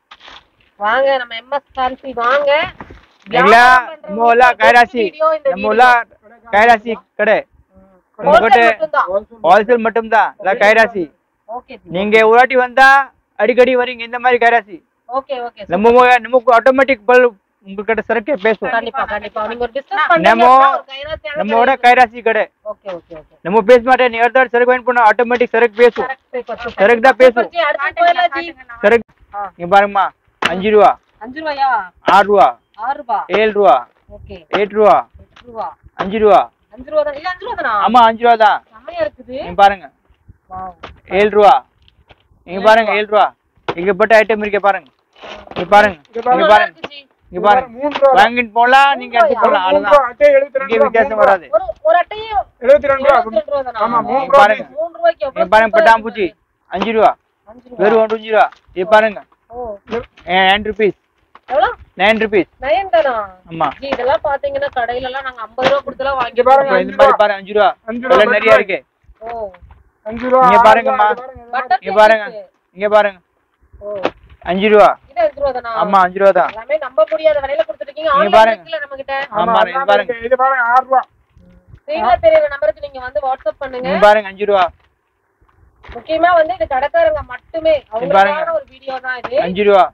[SPEAKER 2] வாங்க நம்ம எம்எஸ் ஃபேன்சி வாங்க.
[SPEAKER 3] எல்லாம் நம்மள கைராசி. நம்மள கைராசி கடை. நம்மகிட்ட ஹோல்சேல் மட்டும் தான். இல்ல கைராசி.
[SPEAKER 2] ஓகே.
[SPEAKER 3] நீங்க ஒரு வாட்டி வந்தா அடிக்கடி வரீங்க இந்த மாதிரி கைராசி.
[SPEAKER 2] Okay okay.
[SPEAKER 3] நமக்கு ஆட்டோமேட்டிக் பல் உங்ககிட்ட சரக்கே பேசும்.
[SPEAKER 2] கண்டிப்பா கண்டிப்பா. நீங்க ஒரு பிசினஸ் பண்றீங்க.
[SPEAKER 3] நம்மோட கைராசி கடை.
[SPEAKER 2] Okay okay okay.
[SPEAKER 3] நம்ம பேச மாட்டேன். நீ அடுத்த சரக்கு வாங்கி போனா ஆட்டோமேட்டிக் சரக்கு பேசும். சரக்கு தான் பேசும்.
[SPEAKER 2] அடுத்து போயிடலாம் ஜி.
[SPEAKER 3] சரக்கு இங்க பாருங்கம்மா 5 ரூபா.
[SPEAKER 2] 5 ரூபாயா?
[SPEAKER 3] 6 ரூபா.
[SPEAKER 2] 6 ரூபா.
[SPEAKER 3] 7 ரூபா.
[SPEAKER 2] ஓகே.
[SPEAKER 3] 8 ரூபா.
[SPEAKER 2] 8 ரூபா.
[SPEAKER 3] 5 ரூபா.
[SPEAKER 2] 5 ரூபா தான். இல்ல 5 ரூபா தானா?
[SPEAKER 3] ஆமா 5 ரூபா தான்.
[SPEAKER 2] செமையா இருக்குது.
[SPEAKER 3] இங்க பாருங்க.
[SPEAKER 2] வாவ்.
[SPEAKER 3] 7 ரூபா. இங்க பாருங்க 7 ரூபா. இங்க பட்ட ஐட்டம் இருக்கு பாருங்க. இங்க பாருங்க. இங்க பாருங்க. இங்க பாருங்க. 3 ரூபா. வாங்கிட்டு போலாம் நீங்க எடுத்து போலாம். அவ்வளவுதான். அட்டை 72 ரூபா. வித்தியாசம் வராது.
[SPEAKER 2] ஒரு அட்டையே
[SPEAKER 1] 72 ரூபா தானா? ஆமா 3 ரூபா.
[SPEAKER 3] பாருங்க.
[SPEAKER 2] 3 ரூபாய்க்கு
[SPEAKER 3] இங்க பாருங்க பட்டாம்பூச்சி 5 ரூபா.
[SPEAKER 2] 5 ரூபா.
[SPEAKER 3] வெறும் 5 ரூபா. இது பாருங்க.
[SPEAKER 2] ஓ.
[SPEAKER 3] 9 rupees.
[SPEAKER 2] எவ்வளவு?
[SPEAKER 3] 9 rupees.
[SPEAKER 2] 9 தானா?
[SPEAKER 3] ஆமா.
[SPEAKER 2] ஜி இதெல்லாம் பாத்தீங்கன்னா கடையில எல்லாம் நாங்க 50 ரூபாய் கொடுத்தலாம் வாங்கி
[SPEAKER 3] அப்புறம் இந்த மாதிரி பாருங்க 5 ரூபா. இதெல்லாம் நிறைய இருக்கு.
[SPEAKER 2] ஓ
[SPEAKER 1] 5 ரூபா.
[SPEAKER 3] இங்க பாருங்கம்மா.
[SPEAKER 2] பட்டர்
[SPEAKER 3] இங்க பாருங்க. இங்க பாருங்க.
[SPEAKER 2] ஓ
[SPEAKER 3] 5 ரூபா.
[SPEAKER 2] இது 5 ரூபா தானா?
[SPEAKER 3] ஆமா 5 ரூபா தான்.
[SPEAKER 2] எல்லாமே நம்ப முடியாத விலையில கொடுத்துட்டீங்க.
[SPEAKER 3] இங்க
[SPEAKER 2] ஆன்லைன்
[SPEAKER 3] பாருங்க.
[SPEAKER 2] இருக்குல நம்ம கிட்ட.
[SPEAKER 3] ஆமா இது பாருங்க.
[SPEAKER 1] இது பாருங்க 6 ரூபா.
[SPEAKER 2] ஸ்கிரீன்ல தெரியுற நம்பருக்கு நீங்க வந்து வாட்ஸ்அப் பண்ணுங்க.
[SPEAKER 3] இங்க பாருங்க 5 ரூபா.
[SPEAKER 2] முக்கியமா வந்து இது கடைக்காரங்க மட்டுமே அவங்களுக்கான ஒரு வீடியோ தான் இது.
[SPEAKER 3] 5 ரூபா.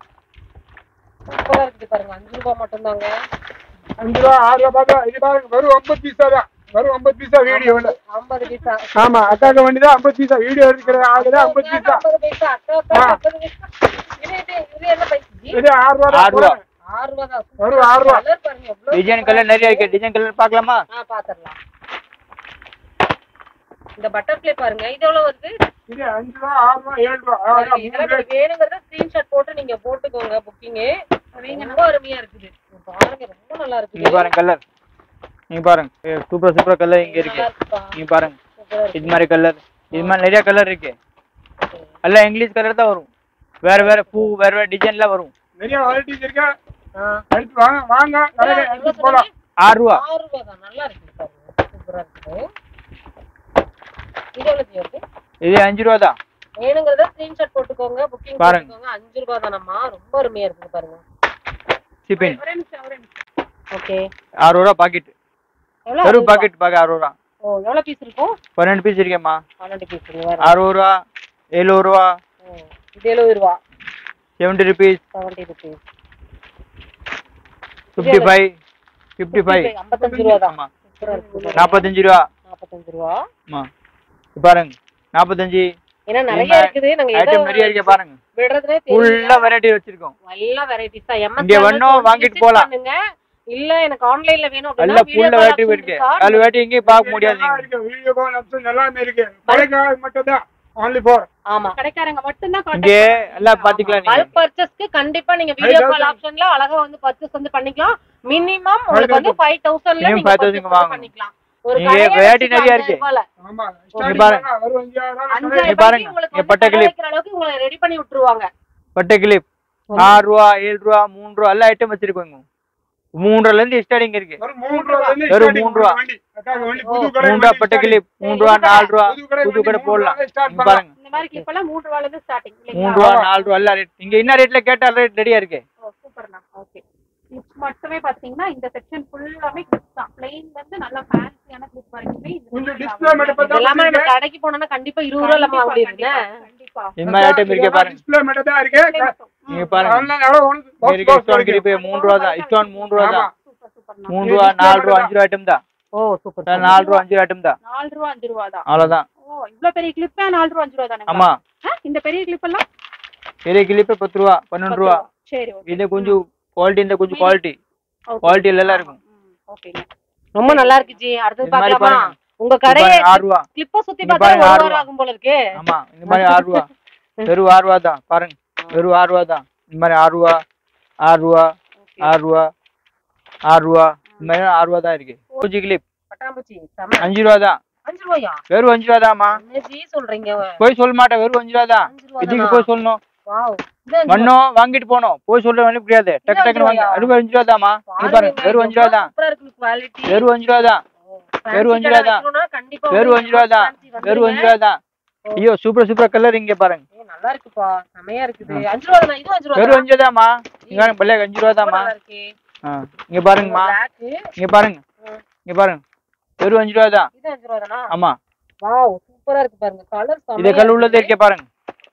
[SPEAKER 2] சூப்பரா இருக்குது பாருங்க. 5 ரூபாய் மட்டும் தாங்க.
[SPEAKER 1] 5 ரூபா 6 ரூபா பாருங்க. இது பாருங்க வெறும் 50 பைசா தான். வெறும் 50 பைசா வீடியோ இல்ல.
[SPEAKER 2] 50 பைசா.
[SPEAKER 1] ஆமா அக்காக்கு வேண்டியதா 50 பைசா வீடியோ எடுக்கிற ஆளுங்க 50 பைசா.
[SPEAKER 2] 50 பைசா. அக்கா 50 பைசா. இது என்ன பைசா?
[SPEAKER 1] இது 6 ரூபா.
[SPEAKER 3] 6 ரூபா.
[SPEAKER 2] 6 ரூபாய் தான்.
[SPEAKER 1] வெறும் 6 ரூபா.
[SPEAKER 2] கலர் பாருங்க எவ்வளவு.
[SPEAKER 3] டிசைன் கலர் நிறைய இருக்கு. டிசைன் கலர் பார்க்கலாமா?
[SPEAKER 2] பாத்துறலாம். இந்த பட்டர்ஃப்ளை பாருங்க. இது எவ்வளவு வருது?
[SPEAKER 1] இது 5 ரூபா 6 ரூபா 7 ரூபா.
[SPEAKER 2] இதெல்லாம் வேணுங்கறத ஸ்கிரீன்ஷாட் போட்டு நீங்க போட்டுக்கோங்க புக்கிங். ரொம்ப அருமையா இருக்குது. பாருங்க ரொம்ப நல்லா
[SPEAKER 3] இங்க
[SPEAKER 2] இருக்குது.
[SPEAKER 3] பாருங்க கலர். இங்க பாருங்க. சூப்பர் கலர் இங்க இருக்கு. இங்க பாருங்க. இது மாதிரி கலர். இது மாதிரி நிறைய கலர் இருக்கு. எல்லாம் இங்கிலீஷ் கலர் தான் வரும். வேற வேற பூ வேற வேற டிசைன்ல வரும்.
[SPEAKER 1] நிறைய வெரைட்டிஸ் இருக்கு. எடுத்து வாங்க வாங்க கடைக்கு எடுத்து போலாம்.
[SPEAKER 3] 6 ரூபா.
[SPEAKER 2] 6 ரூபாய் தான். நல்லா இருக்குது பாருங்க. சூப்பரா இருக்குது. இது எவ்வளவு வருது?
[SPEAKER 3] இது 5 ரூபா தான்.
[SPEAKER 2] வேணுங்கறத ஸ்கிரீன்ஷாட் போட்டுக்கோங்க புக்கிங் போட்டுக்கோங்க. 5 ரூபாய் தானம்மா. ரொம்ப அருமையா இருக்குது பாருங்க.
[SPEAKER 3] ஷிப்பிங்.
[SPEAKER 2] ஓகே.
[SPEAKER 3] 6 ரூபா பாக்கெட்.
[SPEAKER 2] எவ்வளவு?
[SPEAKER 3] வெறும் பாக்கெட் பாக்க 6 ரூபா.
[SPEAKER 2] ஓ எவ்வளவு பீஸ் இருக்கும்?
[SPEAKER 3] 12 பீஸ் இருக்கேம்மா.
[SPEAKER 2] 12 பீஸ் இருக்கு.
[SPEAKER 3] 6 ரூபா. 7 ரூபா.
[SPEAKER 2] இது 70 ரூபாய்.
[SPEAKER 3] 70 rupees.
[SPEAKER 2] 70 rupees.
[SPEAKER 3] 55. 55.
[SPEAKER 2] 55 ரூபாய் தான்.
[SPEAKER 3] ஆமா.
[SPEAKER 2] சூப்பரா இருக்குது.
[SPEAKER 3] 45 ரூபா.
[SPEAKER 2] 45 ரூபாய்.
[SPEAKER 3] ஆமா. பாருங்க 45.
[SPEAKER 2] ஏன்னா நிறைய இருக்குது. நாங்க
[SPEAKER 3] ஐட்டம் நிறைய இருக்கு பாருங்க.
[SPEAKER 2] விடுறதுனே
[SPEAKER 3] ஃபுல்லா வெரைட்டி வச்சிருக்கோம்.
[SPEAKER 2] எல்லா வெரைட்டிஸ் தான். எம்எஸ்
[SPEAKER 3] இங்க வேணும் வாங்கிட்டு போலாம்.
[SPEAKER 2] இல்ல எனக்கு ஆன்லைன்ல வேணும்
[SPEAKER 3] நல்ல
[SPEAKER 2] அப்படினா
[SPEAKER 3] ஃபுல்லா வெரைட்டி இருக்கு. நல்ல வெரைட்டி இங்க பார்க்க முடியாது நீங்க.
[SPEAKER 1] வீடியோ கால் ஆப்ஷன் எல்லாமே இருக்கு. கடைக்காரங்க மட்டும் தான் only for.
[SPEAKER 2] ஆமா கடைக்காரங்க மட்டும் தான்
[SPEAKER 3] இங்க எல்லாம் பாத்துக்கலாம் நீங்க.
[SPEAKER 2] பல்க் பர்ச்சேஸ்க்கு கண்டிப்பா நீங்க வீடியோ கால் ஆப்ஷன்ல அழகா வந்து பர்ச்சேஸ் வந்து பண்ணிக்கலாம். மினிமம் உங்களுக்கு வந்து 5000 ல நீங்க
[SPEAKER 3] 5000 வாங்க.
[SPEAKER 2] பண்ணிக்கலாம். ஒரு
[SPEAKER 3] இங்க வெரைட்டி நிறைய இருக்கு.
[SPEAKER 1] ஆமா
[SPEAKER 3] இங்க பாருங்க.
[SPEAKER 1] ஒரு 5000
[SPEAKER 3] இங்க பாருங்க. இங்க பட்டை கிளிப்.
[SPEAKER 2] அளவுக்கு உங்களை ரெடி பண்ணி விட்டுருவாங்க.
[SPEAKER 3] பட்டை கிளிப் 6 ரூபா 7 ரூபா 3 ரூபா எல்லா ஐட்டம் வச்சிருக்கோங்க. 3 ரூபால இருந்து ஸ்டார்டிங் இருக்கு.
[SPEAKER 1] ஒரு 3 ரூபால இருந்து
[SPEAKER 3] வெறும் 3 ரூபா.
[SPEAKER 1] அக்காக்கு வண்டி புது கடை
[SPEAKER 3] 3 ரூபா பட்டை கிளிப் 3 ரூபா 4 ரூபா புது கடை போடலாம். இங்க பாருங்க.
[SPEAKER 2] இந்த மாதிரி கிளிப் எல்லாம் 3 ரூபாயில இருந்து ஸ்டார்டிங்
[SPEAKER 3] 3 ரூபா 4 ரூபா எல்லா ரேட். இங்க என்ன ரேட்ல கேட்டா ரேட் ரெடியா இருக்கு.
[SPEAKER 2] சூப்பர்ண்ணா. ஓகே. கிளிப்ஸ் மட்டுமே பாத்தீங்கன்னா இந்த செக்ஷன் ஃபுல்லாமே கிளிப்ஸ் தான். ப்ளைன்ல இருந்து நல்ல ஃபேன்சியான கிளிப் வரைக்குமே
[SPEAKER 1] கொஞ்சம் டிஸ்ப்ளே மட்டும் பார்த்தா
[SPEAKER 2] எல்லாமே நம்ம கடைக்கு போனா கண்டிப்பா 20 ரூபாயில வாங்க முடியுங்க. கண்டிப்பா
[SPEAKER 3] இந்த மாதிரி ஐட்டம் இருக்கு பாருங்க.
[SPEAKER 1] டிஸ்ப்ளே மட்டும் தான் இருக்கு.
[SPEAKER 3] நீங்க பாருங்க ஸ்டோன் கிளிப் 3 ரூபா தான். ஸ்டோன் 3 ரூபா தான். 3 ரூபா 4 ரூபா 5 ரூபா ஐட்டம் தான்.
[SPEAKER 2] ஓ சூப்பர்.
[SPEAKER 3] 4 ரூபா 5 ரூபா ஐட்டம் தான்.
[SPEAKER 5] 4 ரூபா 5 ரூபா தான்.
[SPEAKER 3] அவ்வளவுதான்.
[SPEAKER 5] ஓ இவ்ளோ பெரிய கிளிப்பே 4 ரூபா 5 ரூபா தானே?
[SPEAKER 3] ஆமா.
[SPEAKER 5] இந்த பெரிய கிளிப் எல்லாம்
[SPEAKER 3] பெரிய கிளிப் 10 ரூபா 12 ரூபா.
[SPEAKER 5] சரி ஓகே.
[SPEAKER 3] இது கொஞ்சம் குவாலிட்டி இந்த கொஞ்சம் குவாலிட்டி எல்லாம் இருக்கும்.
[SPEAKER 5] ஓகேங்க.
[SPEAKER 2] ரொம்ப நல்லா இருக்கு ஜி. அடுத்து
[SPEAKER 3] இந்த மாதிரி
[SPEAKER 2] பார்க்கலாமா?
[SPEAKER 3] பாருங்க.
[SPEAKER 2] உங்க கடையே
[SPEAKER 3] 6 ரூபா.
[SPEAKER 2] கிளிப்ப சுத்தி
[SPEAKER 3] இங்க
[SPEAKER 2] பார்த்தா
[SPEAKER 3] பாருங்க,
[SPEAKER 2] 1
[SPEAKER 3] 6
[SPEAKER 2] வாரம் ஆகும் போல இருக்கு.
[SPEAKER 3] ஆமா இந்த மாதிரி 6 ரூபா. வெறும் 6 ரூபா தான். பாருங்க வெறும் 6 ரூபா தான். இந்த மாதிரி 6 ரூபா 6 ரூபா 6 ரூபா 6 ரூபா இந்த மாதிரி 6 ரூபா தான் இருக்கு. பூச்சி கிளிப்
[SPEAKER 2] பட்டாம்பூச்சி செம.
[SPEAKER 3] 5 ரூபா தான்.
[SPEAKER 2] 5 ரூபாயா?
[SPEAKER 3] வெறும் 5 ரூபா தான்மா.
[SPEAKER 2] என்ன ஜி சொல்றீங்க?
[SPEAKER 3] போய் சொல்ல மாட்டேன். வெறும் 5 ரூபா தான்.
[SPEAKER 2] 5 ரூபா
[SPEAKER 3] இதுக்கு
[SPEAKER 2] தானா?
[SPEAKER 3] போய் சொல்லணும்.
[SPEAKER 2] வாவ். இது 5 ரூபா.
[SPEAKER 3] மண்ணோ வாங்கிட்டு போனோம். போய் சொல்ல வேண்டிய முடியாது. டக்கு டக்குன்னு வாங்க. அது 5 ரூபா தான்மா. இங்க பாருங்க வெறும் 5 ரூபா தான்.
[SPEAKER 2] சூப்பரா இருக்கு குவாலிட்டி.
[SPEAKER 3] வெறும் 5 ரூபா தான். வெறும் 5 ரூபா தான்.
[SPEAKER 2] கண்டிப்பா
[SPEAKER 3] வெறும் 5 ரூபா தான். வெறும் 5 ரூபா தான். ஐயோ சூப்பர் கலர் இங்க பாருங்க.
[SPEAKER 2] நல்லா இருக்குப்பா. செமையா இருக்குது. 5 ரூபா தானா? இது 5 ரூபா.
[SPEAKER 3] வெறும் 5 ரூபா தான்மா. இங்க பாருங்க பல்லே 5 ரூபா தான்மா.
[SPEAKER 2] நல்லா இருக்கு.
[SPEAKER 3] இங்க பாருங்கம்மா. இங்க பாருங்க. இங்க பாருங்க. வெறும் 5 ரூபா தான்.
[SPEAKER 2] இது 5 ரூபா தானா?
[SPEAKER 3] ஆமா.
[SPEAKER 2] வாவ் சூப்பரா இருக்கு பாருங்க. கலர் செமையா.
[SPEAKER 3] இதே கலர் உள்ளதே இருக்கே பாருங்க.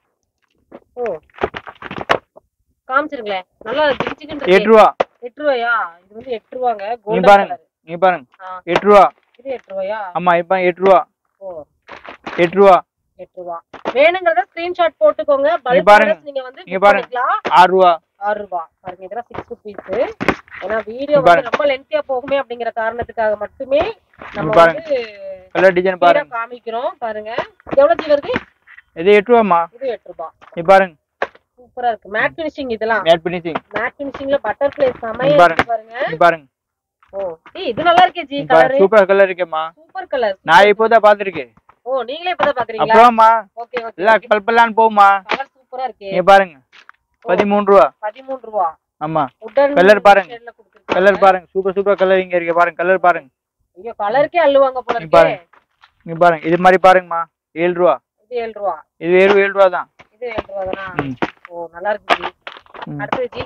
[SPEAKER 2] ஓ. காமிச்சிருங்களே. நல்லா ஜிகிஜிகின்னு இருக்கு.
[SPEAKER 3] 8 ரூபா.
[SPEAKER 2] 8 ரூபாயா? இது வந்து 8 ரூபாங்க.
[SPEAKER 3] இங்க
[SPEAKER 2] கோல்டன்
[SPEAKER 3] பாருங்க.
[SPEAKER 2] கலர்.
[SPEAKER 3] இங்க பாருங்க. 8 ரூபா.
[SPEAKER 2] இது 8 ரூபாயா?
[SPEAKER 3] ஆமா இப்ப 8 ரூபா.
[SPEAKER 2] ஓ
[SPEAKER 3] 8 ரூபா.
[SPEAKER 2] 8 ரூபா. வேணுங்கறத ஸ்கிரீன்ஷாட் போட்டுக்கோங்க. பல்க்
[SPEAKER 3] பாருங்க.
[SPEAKER 2] ஆர்டர்ஸ் நீங்க வந்து
[SPEAKER 3] இங்க பாருங்க. 6 ரூபா.
[SPEAKER 2] 6 ரூபா. பாருங்க இதெல்லாம் 6 rupees. ஏன்னா வீடியோ வந்து ரொம்ப லென்த்தியா போகுமே அப்படிங்கற காரணத்துக்காக மட்டுமே நம்ம வந்து
[SPEAKER 3] கலர் டிசைன் பாருங்க.
[SPEAKER 2] காமிக்கிறோம் பாருங்க. இது எவ்வளவு ஜி வருது?
[SPEAKER 3] இது 8 ரூபாமா.
[SPEAKER 2] இது 8 ரூபா.
[SPEAKER 3] இங்க பாருங்க.
[SPEAKER 2] சூப்பரா இருக்கு. மேட் ஃபினிஷிங் இதெல்லாம்.
[SPEAKER 3] Matte finishing.
[SPEAKER 2] மேட் ஃபினிஷிங்ல பட்டர்ஃப்ளை செமையா இருக்கு பாருங்க.
[SPEAKER 3] இங்க பாருங்க.
[SPEAKER 2] ஓ இது நல்லா இருக்கே ஜி கலர்.
[SPEAKER 3] சூப்பர் கலர் இருக்கேம்மா.
[SPEAKER 2] Super colour.
[SPEAKER 3] நான் இப்போதான் பாத்துர்க்கேன்.
[SPEAKER 2] ஓ நீங்களே இப்பதான் பாக்குறீங்களா?
[SPEAKER 3] அப்புறமா
[SPEAKER 2] ஓகே ஓகே.
[SPEAKER 3] எல்லாம் பல்பலான் போகுமா.
[SPEAKER 2] கலர் சூப்பரா இருக்கு.
[SPEAKER 3] இங்க பாருங்க. 13 ரூபா.
[SPEAKER 2] 13 ரூபா.
[SPEAKER 3] ஆமா.
[SPEAKER 2] உடன்
[SPEAKER 3] கலர் பாருங்க. கலர் பாருங்க. சூப்பர் கலர் இங்க இருக்கு பாருங்க. கலர் பாருங்க.
[SPEAKER 2] ஐயோ கலருக்கே அள்ளுவாங்க போல
[SPEAKER 3] இருக்கு. பாருங்க. இங்க பாருங்க. இது மாதிரி பாருங்கம்மா. 7 ரூபா.
[SPEAKER 2] இது 7 ரூபா.
[SPEAKER 3] இது 7 ரூபா தான்.
[SPEAKER 2] இது 7 ரூபா தானா? ஓ நல்லா இருக்கு ஜி. அடுத்து ஜி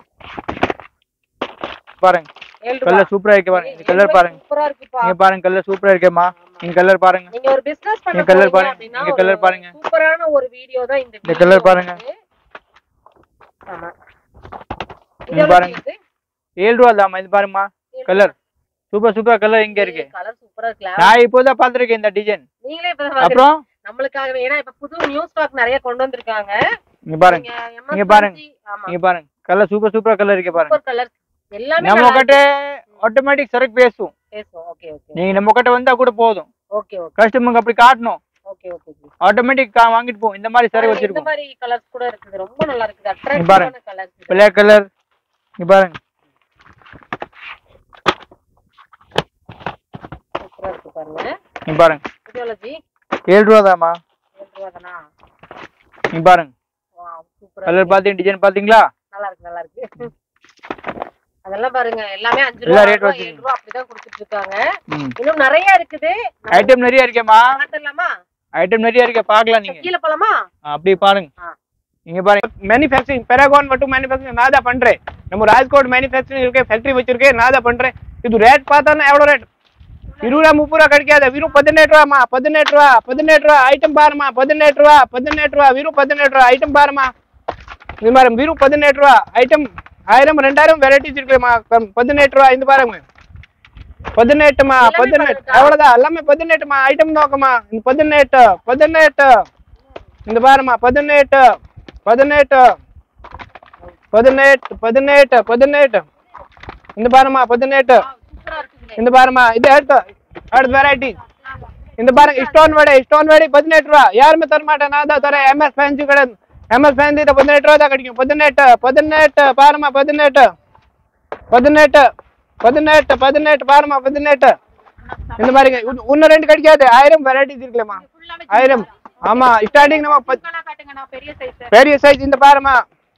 [SPEAKER 3] பாருங்க.
[SPEAKER 2] 7 ரூபா.
[SPEAKER 3] கலர் சூப்பரா இருக்கு பாருங்க. இந்த கலர் பாருங்க.
[SPEAKER 2] சூப்பரா இருக்குப்பா.
[SPEAKER 3] இங்க பாருங்க கலர் சூப்பரா இருக்கேம்மா. இந்த கலர் பாருங்க.
[SPEAKER 2] நீங்க ஒரு பிசினஸ் பண்ண
[SPEAKER 3] கலர்
[SPEAKER 2] போறீங்க
[SPEAKER 3] பாருங்க.
[SPEAKER 2] அப்படினா
[SPEAKER 3] இந்த கலர் பாருங்க.
[SPEAKER 2] சூப்பரான ஒரு வீடியோ தான் இந்த வீடியோ.
[SPEAKER 3] இந்த கலர் பாருங்க.
[SPEAKER 2] ஆமா.
[SPEAKER 3] இங்க பாருங்க. 7 ரூபா தான். இது பாருங்கம்மா. கலர் சூப்பர் கலர் இங்க இருக்கு.
[SPEAKER 2] கலர் சூப்பரா இருக்கு.
[SPEAKER 3] நான் இப்போதான் பாத்துர்க்கேன் இந்த டிசைன்.
[SPEAKER 2] நீங்களே இப்பதான் பாக்குறீங்க.
[SPEAKER 3] அப்புறம்
[SPEAKER 2] நம்மளுக்காக ஏனா இப்ப புது நியூ ஸ்டாக் நிறைய கொண்டு வந்திருக்காங்க.
[SPEAKER 3] இங்க பாருங்க. இங்க பாருங்க. இங்க பாருங்க. கலர் சூப்பர் கலர் இருக்கு பாருங்க.
[SPEAKER 2] சூப்பர் கலர் எல்லாமே
[SPEAKER 3] நம்ம கிட்ட ஆட்டோமேட்டிக் சரக்கு பேசும்.
[SPEAKER 2] Okay okay.
[SPEAKER 3] நீங்க நம்ம கிட்ட வந்தா கூட போதும்.
[SPEAKER 2] Okay okay.
[SPEAKER 3] கஸ்டமருக்கு அப்படி காட்டணும்.
[SPEAKER 2] Okay okay.
[SPEAKER 3] ஆட்டோமேட்டிக் வாங்கிட்டு போ. இந்த மாதிரி சரக்கு வச்சிருக்கோம்.
[SPEAKER 2] இந்த மாதிரி கலர்ஸ் கூட இருக்குது. ரொம்ப நல்லா இருக்குது. அட்ராக்டிவான கலர்ஸ்.
[SPEAKER 3] Black colour. இங்க பாருங்க.
[SPEAKER 2] சூப்பரா இருக்கு பாருங்க.
[SPEAKER 3] இங்க பாருங்க.
[SPEAKER 2] இது எவ்வளவு ஜி?
[SPEAKER 3] 7 ரூபா தான்மா.
[SPEAKER 2] 7 ரூபா தானா?
[SPEAKER 3] இங்க பாருங்க.
[SPEAKER 2] வாவ் சூப்பரா.
[SPEAKER 3] கலர் பாத்தீங்க டிசைன் பாத்தீங்களா?
[SPEAKER 2] நல்லா இருக்கு. அதெல்லாம் பாருங்க எல்லாமே 5 ரூபா 7 ரூபா அப்படிதான் கொடுத்துட்டு இருக்காங்க. இன்னும் நிறைய இருக்குது.
[SPEAKER 3] ஐட்டம் நிறைய இருக்கேம்மா.
[SPEAKER 2] காட்டலாமா?
[SPEAKER 3] ஐட்டம் நிறைய இருக்கு. பார்க்கலாம் நீங்க.
[SPEAKER 2] கீழ போலாமா?
[SPEAKER 3] அப்படி பாருங்க. இங்க பாருங்க.
[SPEAKER 1] மேனுஃபேக்சரிங் பெராகான் மட்டும் மேனுஃபேக்சரிங் நான் தான் பண்றேன். நம்ம ராஜ்கோட் மேனுஃபேக்சரிங் இருக்கு, ஃபேக்டரி வச்சிருக்கேன், நான் தான் பண்றேன். இது ரேட் பார்த்தானா எவ்வளவு ரேட்? 20 ரூபா 30 ரூபா கிடைக்காது. வெறும் 18 ரூபாமா. 18 ரூபா ஐட்டம் பாருமா. 18 ரூபா வெறும் 18 ரூபா ஐட்டம் பாருமா. இது மாதிரி வெறும் 18 ரூபா ஐட்டம் 1000 2000 வெரைட்டிஸ் இருக்குமா. 18 ரூபா இந்த பாருங்க. 18மா 18 அவ்வளவுதான். எல்லாமே 18மா ஐட்டம் நோக்கமா. இந்த 18 இந்த பாருமா. 18 இந்த பாருமா. 18 இந்த பாருமா. இது அடுத்த வெரைட்டி இந்த பாருங்க. ஸ்டோன் வடை 18 ரூபா. யாருமே தர மாட்டேன், நான் தான் தரேன். MS ஃபேன்சி கடை. MS ஃபேன்சி 18 ரூபா தான் கிடைக்கும். 18 பாருமா. 18 பாருமா. 18 இந்த பாருங்க. இன்னும் 2 கிடைக்காது. 1000 வெரைட்டிஸ் இருக்குல்லம்மா. 1000 ஆமா. ஸ்டார்டிங் நம்ம
[SPEAKER 5] காட்டுங்க பெரிய சைஸ்.
[SPEAKER 1] பெரிய சைஸ் இந்த பாருமா.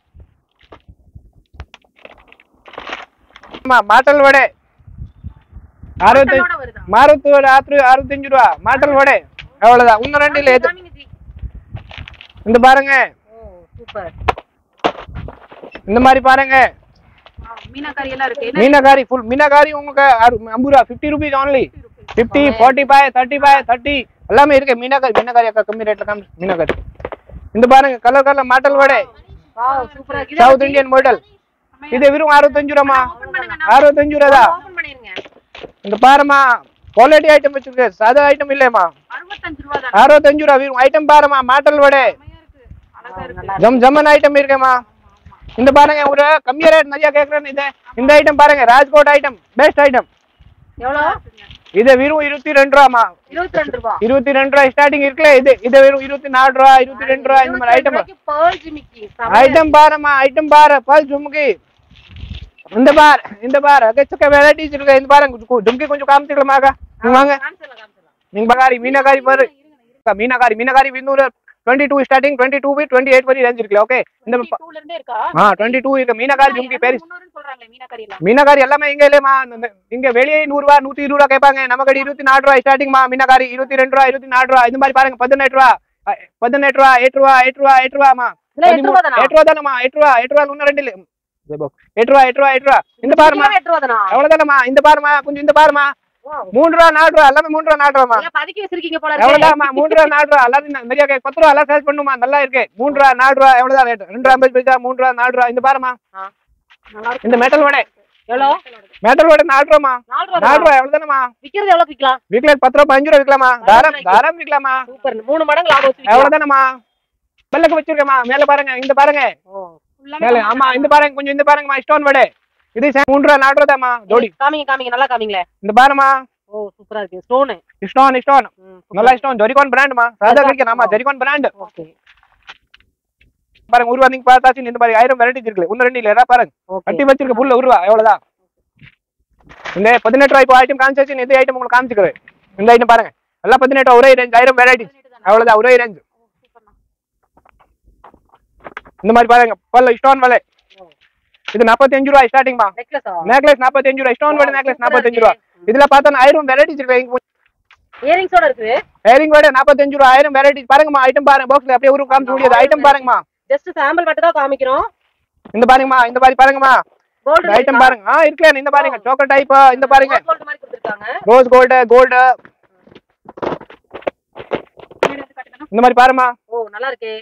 [SPEAKER 1] மாட்டல் வடை 65 ரூபா. மாட்டல் வடை அவ்வளவுதான். இன்னும் 2 இல்ல. இந்த பாருங்க.
[SPEAKER 2] சூப்பர்.
[SPEAKER 1] இந்த மாதிரி பாருங்க.
[SPEAKER 5] மீனாகாரி எல்லாம் இருக்கு.
[SPEAKER 1] மீனாகாரி ஃபுல் மீனாகாரி உங்களுக்கு 50 ரூபா. 50 rupees only. 50 45 35 30 எல்லாமே இருக்கு. மீனாகாரி அக்கா கம்மி ரேட்ல காமி மீனாகாரி. இந்த பாருங்க. கலர் மாட்டல் வடை
[SPEAKER 2] வாவ் சூப்பரா இருக்கு
[SPEAKER 1] சவுத் இந்தியன் மாடல். இது வெறும் 65 ரூபாமா. 65 ரூபா தான்.
[SPEAKER 2] ஓபன் பண்ணிருங்க.
[SPEAKER 1] இந்த பாருமா குவாலிட்டி ஐட்டம் வச்சிருக்கு, சாதா ஐட்டம் இல்லையம்மா.
[SPEAKER 5] 65 ரூபா தான்.
[SPEAKER 1] 65 ரூபா வெறும் ஐட்டம் பாருமா. மாட்டல் வடை ஜம் ஜம்மன் ஐட்டம் இருக்குமா. இந்த பாருங்க ஒரு கம்மியா ரேட் நிறைய கேக்குறேன். இந்த ஐட்டம் பாருங்க ராஜ்கோட் ஐட்டம் பெஸ்ட் ஐட்டம்.
[SPEAKER 2] எவ்வளவு?
[SPEAKER 1] இது வெறும் 22 ரூபாமா.
[SPEAKER 2] 22 ரூபாய்.
[SPEAKER 1] 22 ரூபாய் ஸ்டார்டிங் இருக்குல்ல. இது வெறும் 24 ரூபா 22 ரூபா இந்த மாதிரி ஐட்டம்.
[SPEAKER 2] பேர்ல் ஜிமிக்கி
[SPEAKER 1] ஐட்டம் பாருமா. ஐட்டம் பாரு பல் ஜும்கி. இந்த பார் அகச்சக்க வெரைட்டிஸ் இருக்கு. இந்த பாருங்க ஜும்கி கொஞ்சம் காமிச்சிக்கலாமாக்கா. நீங்க வாங்க. நீங்க பகாரி மீனாகாரி பாரு. மீனாகாரி விண்ணூர் 22 ஸ்டார்டிங் 22 பை 28 வரை ரேஞ்ச் இருக்குல. ஓகே இந்த
[SPEAKER 5] 22 ல இருந்தே இருக்கா?
[SPEAKER 1] 22 இருக்கு. மீனாகாரி ஜும்கி பேரிஸ்
[SPEAKER 5] 300 சொல்றாங்களே மீனாகாரில.
[SPEAKER 1] மீனாகாரி எல்லாமே இங்க இல்லையம்மா. இங்க வெளியே 100 ரூபா 120 ரூபா கேட்பாங்க. நம்ம கடை 24 ரூபா ஸ்டார்டிங்மா. மீனாகாரி 22 ரூபா 24 ரூபா இந்த மாதிரி பாருங்க. 18 ரூபா 8 ரூபாமா. 8 ரூபா தானம்மா. 8 ரூபா இன்னும் ரெண்டு இல்ல. 8 ரூபா இந்த பாருமா.
[SPEAKER 2] 8 ரூபாய் தானா?
[SPEAKER 1] எவ்வளவுதானம்மா. இந்த பாருமா கொஞ்சம் இந்த பாருமா. 3 ரூபா 4 ரூபா எல்லாமே 3 ரூபா 4 ரூபாமா.
[SPEAKER 2] எல்லாம் பதுக்கி வச்சிருக்கீங்க போல இருக்கு.
[SPEAKER 1] எவ்வளவுதாம்மா. 3 ரூபா 4 ரூபா எல்லாரும் நிறைய 10 ரூபா எல்லாம் சேல்ஸ் பண்ணுமா. நல்லா இருக்கு. 3 ரூபா 4 ரூபா எவ்வளவுதான் ரேட். 250 பைசா 3 ரூபா 4 ரூபா. இந்த பாருமா
[SPEAKER 2] நல்லா இருக்கு.
[SPEAKER 1] இந்த மெட்டல் வடை.
[SPEAKER 2] எவ்வளவு?
[SPEAKER 1] மெட்டல் வடை 4 ரூபாமா.
[SPEAKER 2] 4
[SPEAKER 1] ரூபா எவ்வளவுதானம்மா.
[SPEAKER 2] விக்கிறது எவ்வளவு விக்கலாம்?
[SPEAKER 1] வீக்ல 10 ரூபா 15 ரூபா விக்கலாமா. தாராளம் விக்கலாமா.
[SPEAKER 2] சூப்பர் 3 மடங்கு லாபம் வச்சிருக்கீங்க.
[SPEAKER 1] எவ்வளவுதானம்மா. பெல்லுக்கு வச்சிருக்கேம்மா. மேல பாருங்க. இந்த பாருங்க மேல. ஆமா இந்த பாருங்க கொஞ்சம் இந்த பாருங்கம்மா. ஸ்டோன் வடை இது 3 ரூபா 4 ரூபா தாம்மா ஜோடி.
[SPEAKER 2] காமிங்க நல்லா காமிங்களே.
[SPEAKER 1] இந்த பாருமா.
[SPEAKER 2] ஓ சூப்பரா இருக்கு. ஸ்டோன்
[SPEAKER 1] நல்லா ஸ்டோன் ஜெரிகான் பிராண்ட்மா. சாதா கிடைக்கும். ஆமா ஜெரிகான் பிராண்ட்.
[SPEAKER 2] ஓகே
[SPEAKER 1] பாருங்க ஒரு ரூபா நீங்க பார்த்தாச்சு. இந்த மாதிரி 1000 வெரைட்டிஸ் இருக்கு. ஒன்னு ரெண்டு இல்ல பாருங்க. கட்டி வச்சிருக்க புல்ல 1 ரூபா எவ்வளவுதான். இந்த 18 ரூபாய் இப்போ ஐட்டம் காமிச்சாச்சு. இந்த ஐட்டம் உங்களுக்கு காமிச்சுக்கிறேன். இந்த ஐட்டம் பாருங்க எல்லாம் 18 ரூபா ஒரே ரேஞ்ச் 1000 வெரைட்டிஸ் அவ்வளவுதான் ஒரே ரேஞ்ச். இந்த மாதிரி பாருங்க பல்ல ஸ்டோன் வலை. இது 45 ரூபாய் ஸ்டார்டிங்மா. நெக்லஸ் 45 ரூபாய். ஸ்டோன் வலை நெக்லஸ் 45 ரூபாய். இதுல பார்த்தா 1000 வெரைட்டிஸ் இருக்கு.
[SPEAKER 2] இயரிங்ஸோட இருக்கு.
[SPEAKER 1] இயரிங் வடை 45 ரூபாய் 1000 வெரைட்டிஸ் பாருங்கம்மா. ஐட்டம் பாருங்க பாக்ஸ்ல அப்படியே ஒரு காமிச்சு முடியாது. ஐட்டம் பாருங்கம்மா.
[SPEAKER 2] ஜஸ்ட் சாம்பிள் மட்டும் தான் காமிக்கிறோம்.
[SPEAKER 1] இந்த பாருங்கம்மா. இந்த மாதிரி பாருங்கம்மா.
[SPEAKER 2] கோல்ட்
[SPEAKER 1] ஐட்டம் பாருங்க. இருக்குல இந்த பாருங்க சாக்லேட் டைப். இந்த பாருங்க
[SPEAKER 2] கோல்ட் மாதிரி கொடுத்திருக்காங்க.
[SPEAKER 1] ரோஸ் கோல்ட் இந்த மாதிரி பாருமா.
[SPEAKER 2] ஓ நல்லா இருக்கு.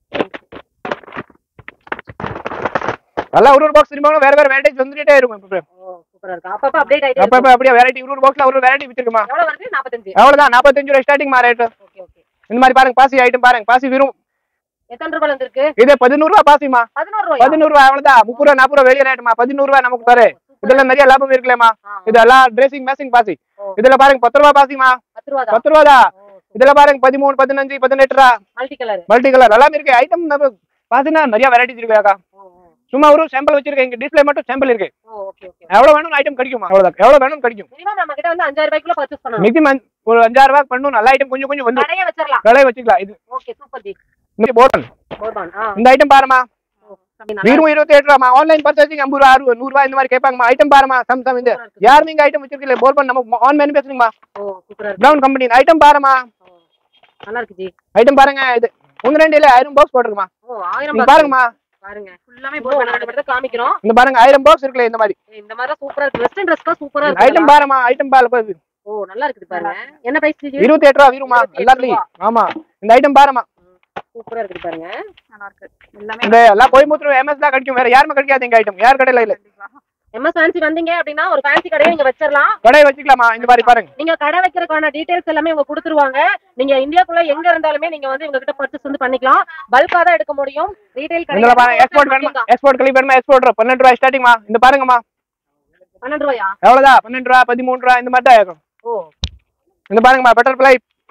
[SPEAKER 1] நல்லா ஒரு பாக்ஸ் திரும்ப வேற வெரைட்டிஸ் வந்துட்டே இருக்கும்.
[SPEAKER 2] ஓ சூப்பரா இருக்கு. அப்பப்ப அப்டேட் ஆயிட்டே
[SPEAKER 1] அப்பப்ப அப்படியே வெரைட்டி ஒரு பாக்ஸ்ல ஒரு வெரைட்டி வித்துக்குமா.
[SPEAKER 2] எவ்வளவு வருது? 45.
[SPEAKER 1] அவ்வளவுதான் 45 ரூபாய் ஸ்டார்டிங் மா ரேட்.
[SPEAKER 2] Okay okay.
[SPEAKER 1] இந்த மாதிரி பாருங்க பாசி ஐட்டம் பாருங்க. பாசி வெறும்
[SPEAKER 2] எத்தனை ரூபாயில இருக்கு?
[SPEAKER 1] இது 11 ரூபாய் பாசிமா.
[SPEAKER 2] 11 ரூபாய்.
[SPEAKER 1] 11 ரூபாய் அவ்வளவுதான். 30 ரூபாய் 40 ரூபாய் வெளிய ரேட்மா. 11 ரூபாய் நமக்கு தரே. இதெல்லாம் நிறைய லாபம் இருக்குலமா. இதெல்லாம் டிரெஸிங் மேசிங் பாசி. இதுல பாருங்க 10 ரூபாய் பாசிமா.
[SPEAKER 2] 10 ரூபாய் தான்.
[SPEAKER 1] 10 ரூபாய் தான். இதுல பாருங்க 13 15 18 ரூபாய் மல்டி கலர் எல்லாம் இருக்கு. ஐட்டம் நம்ம பாத்தீங்கன்னா நிறைய வெரைட்டிஸ் இருக்குக்கா. சும்மா ஒரு சாம்பிள் வச்சிருக்கேன். இங்க டிஸ்ப்ளே மட்டும் சாம்பிள் இருக்கு.
[SPEAKER 2] Okay okay.
[SPEAKER 1] எவ்வளவு வேணும் ஐட்டம் கிடைக்குமா. அவ்வளவுதான். எவ்வளவு வேணும் கிடைக்கும்.
[SPEAKER 2] மினிமம் நம்ம கிட்ட வந்து 5000 ரூபாய்க்குள்ள பர்சேஸ் பண்ணனும்.
[SPEAKER 1] மினிமம் ஒரு 5000 ரூபாய் பண்ணனும். நல்ல ஐட்டம் கொஞ்சம் கொஞ்சம் வந்து
[SPEAKER 2] கடையே வச்சிரலாம்.
[SPEAKER 1] கடையே வச்சுக்கலாம். இது
[SPEAKER 2] ஓகே சூப்பர் தி.
[SPEAKER 1] இந்த போர்டன் இந்த ஐட்டம் பாருமா. வெறும் 28 ரூபாய். ஆன்லைன் பர்ச்சேசிங் 50 ரூபாய் 100 ரூபாய் இந்த மாதிரி கேட்பாங்கமா. ஐட்டம் பாருமா. சம் இந்த யார் நீங்க ஐட்டம் வச்சிருக்கீங்க போர்டன் நம்ம ஆன் மேனுஃபேக்சரிங்மா.
[SPEAKER 2] ஓ சூப்பரா இருக்கு.
[SPEAKER 1] பிரவுன் கம்பெனி ஐட்டம் பாருமா.
[SPEAKER 2] நல்லா இருக்கு ஜி.
[SPEAKER 1] ஐட்டம் பாருங்க. இது ஒன்னு ரெண்டு இல்ல 1000 பாக்ஸ் போட்டுருக்குமா.
[SPEAKER 2] ஓ 1000
[SPEAKER 1] பாக்ஸ் பாருங்கமா.
[SPEAKER 2] பாருங்க ஃபுல்லாமே போர்டன் மட்டும் காமிக்கிறோம்.
[SPEAKER 1] இந்த பாருங்க 1000 பாக்ஸ் இருக்குல இந்த மாதிரி.
[SPEAKER 2] இந்த மாதிரி சூப்பரா இருக்கு. வெஸ்டர்ன் Dress சூப்பரா இருக்கு.
[SPEAKER 1] ஐட்டம் பாருமா. ஐட்டம் பாருங்க.
[SPEAKER 2] ஓ நல்லா இருக்குது பாருங்க. என்ன பிரைஸ் ஜி?
[SPEAKER 1] 28 ரூபாய் வீருமா எல்லாத்துலயும். ஆமா இந்த ஐட்டம் பாருமா.
[SPEAKER 2] சூப்பரா இருக்கு பாருங்க.
[SPEAKER 5] நல்லா இருக்கு. எல்லாமே
[SPEAKER 1] இந்த எல்லாம் கோயம்புத்தூர் MS தான் கிடைக்கும். வேற யாருமே கிடைக்காது இந்த ஐட்டம். யார் கடையில இல்ல.
[SPEAKER 2] MS ஃபேன்சி வந்தீங்க அப்படினா ஒரு ஃபேன்சி கடையை நீங்க வச்சிரலாம்.
[SPEAKER 1] கடை வச்சுக்கலாமா. இந்த மாதிரி பாருங்க.
[SPEAKER 2] நீங்க கடை வைக்கிறதுக்கான டீடைல்ஸ் எல்லாமே இவங்க கொடுத்துருவாங்க. நீங்க இந்தியாக்குள்ள எங்க இருந்தாலுமே நீங்க வந்து இவங்க கிட்ட பர்ச்சேஸ் வந்து பண்ணிக்கலாம். பல்கா தான் எடுக்க முடியும். ரீட்டைல் கடை.
[SPEAKER 1] இதெல்லாம் பாருங்க. எக்ஸ்போர்ட் வேணுமா. எக்ஸ்போர்ட் கிளி வேணுமா. எக்ஸ்போர்ட் 12 ரூபாய் ஸ்டார்டிங்மா. இந்த பாருங்கமா.
[SPEAKER 2] 12 ரூபாயா?
[SPEAKER 1] எவ்வளவுதான் 12 ரூபாய் 13 ரூபாய் இந்த மாதிரி தான் இருக்கும்.
[SPEAKER 2] ஓ
[SPEAKER 1] இந்த பாருங்கமா. பட்டர்ஃப்ளை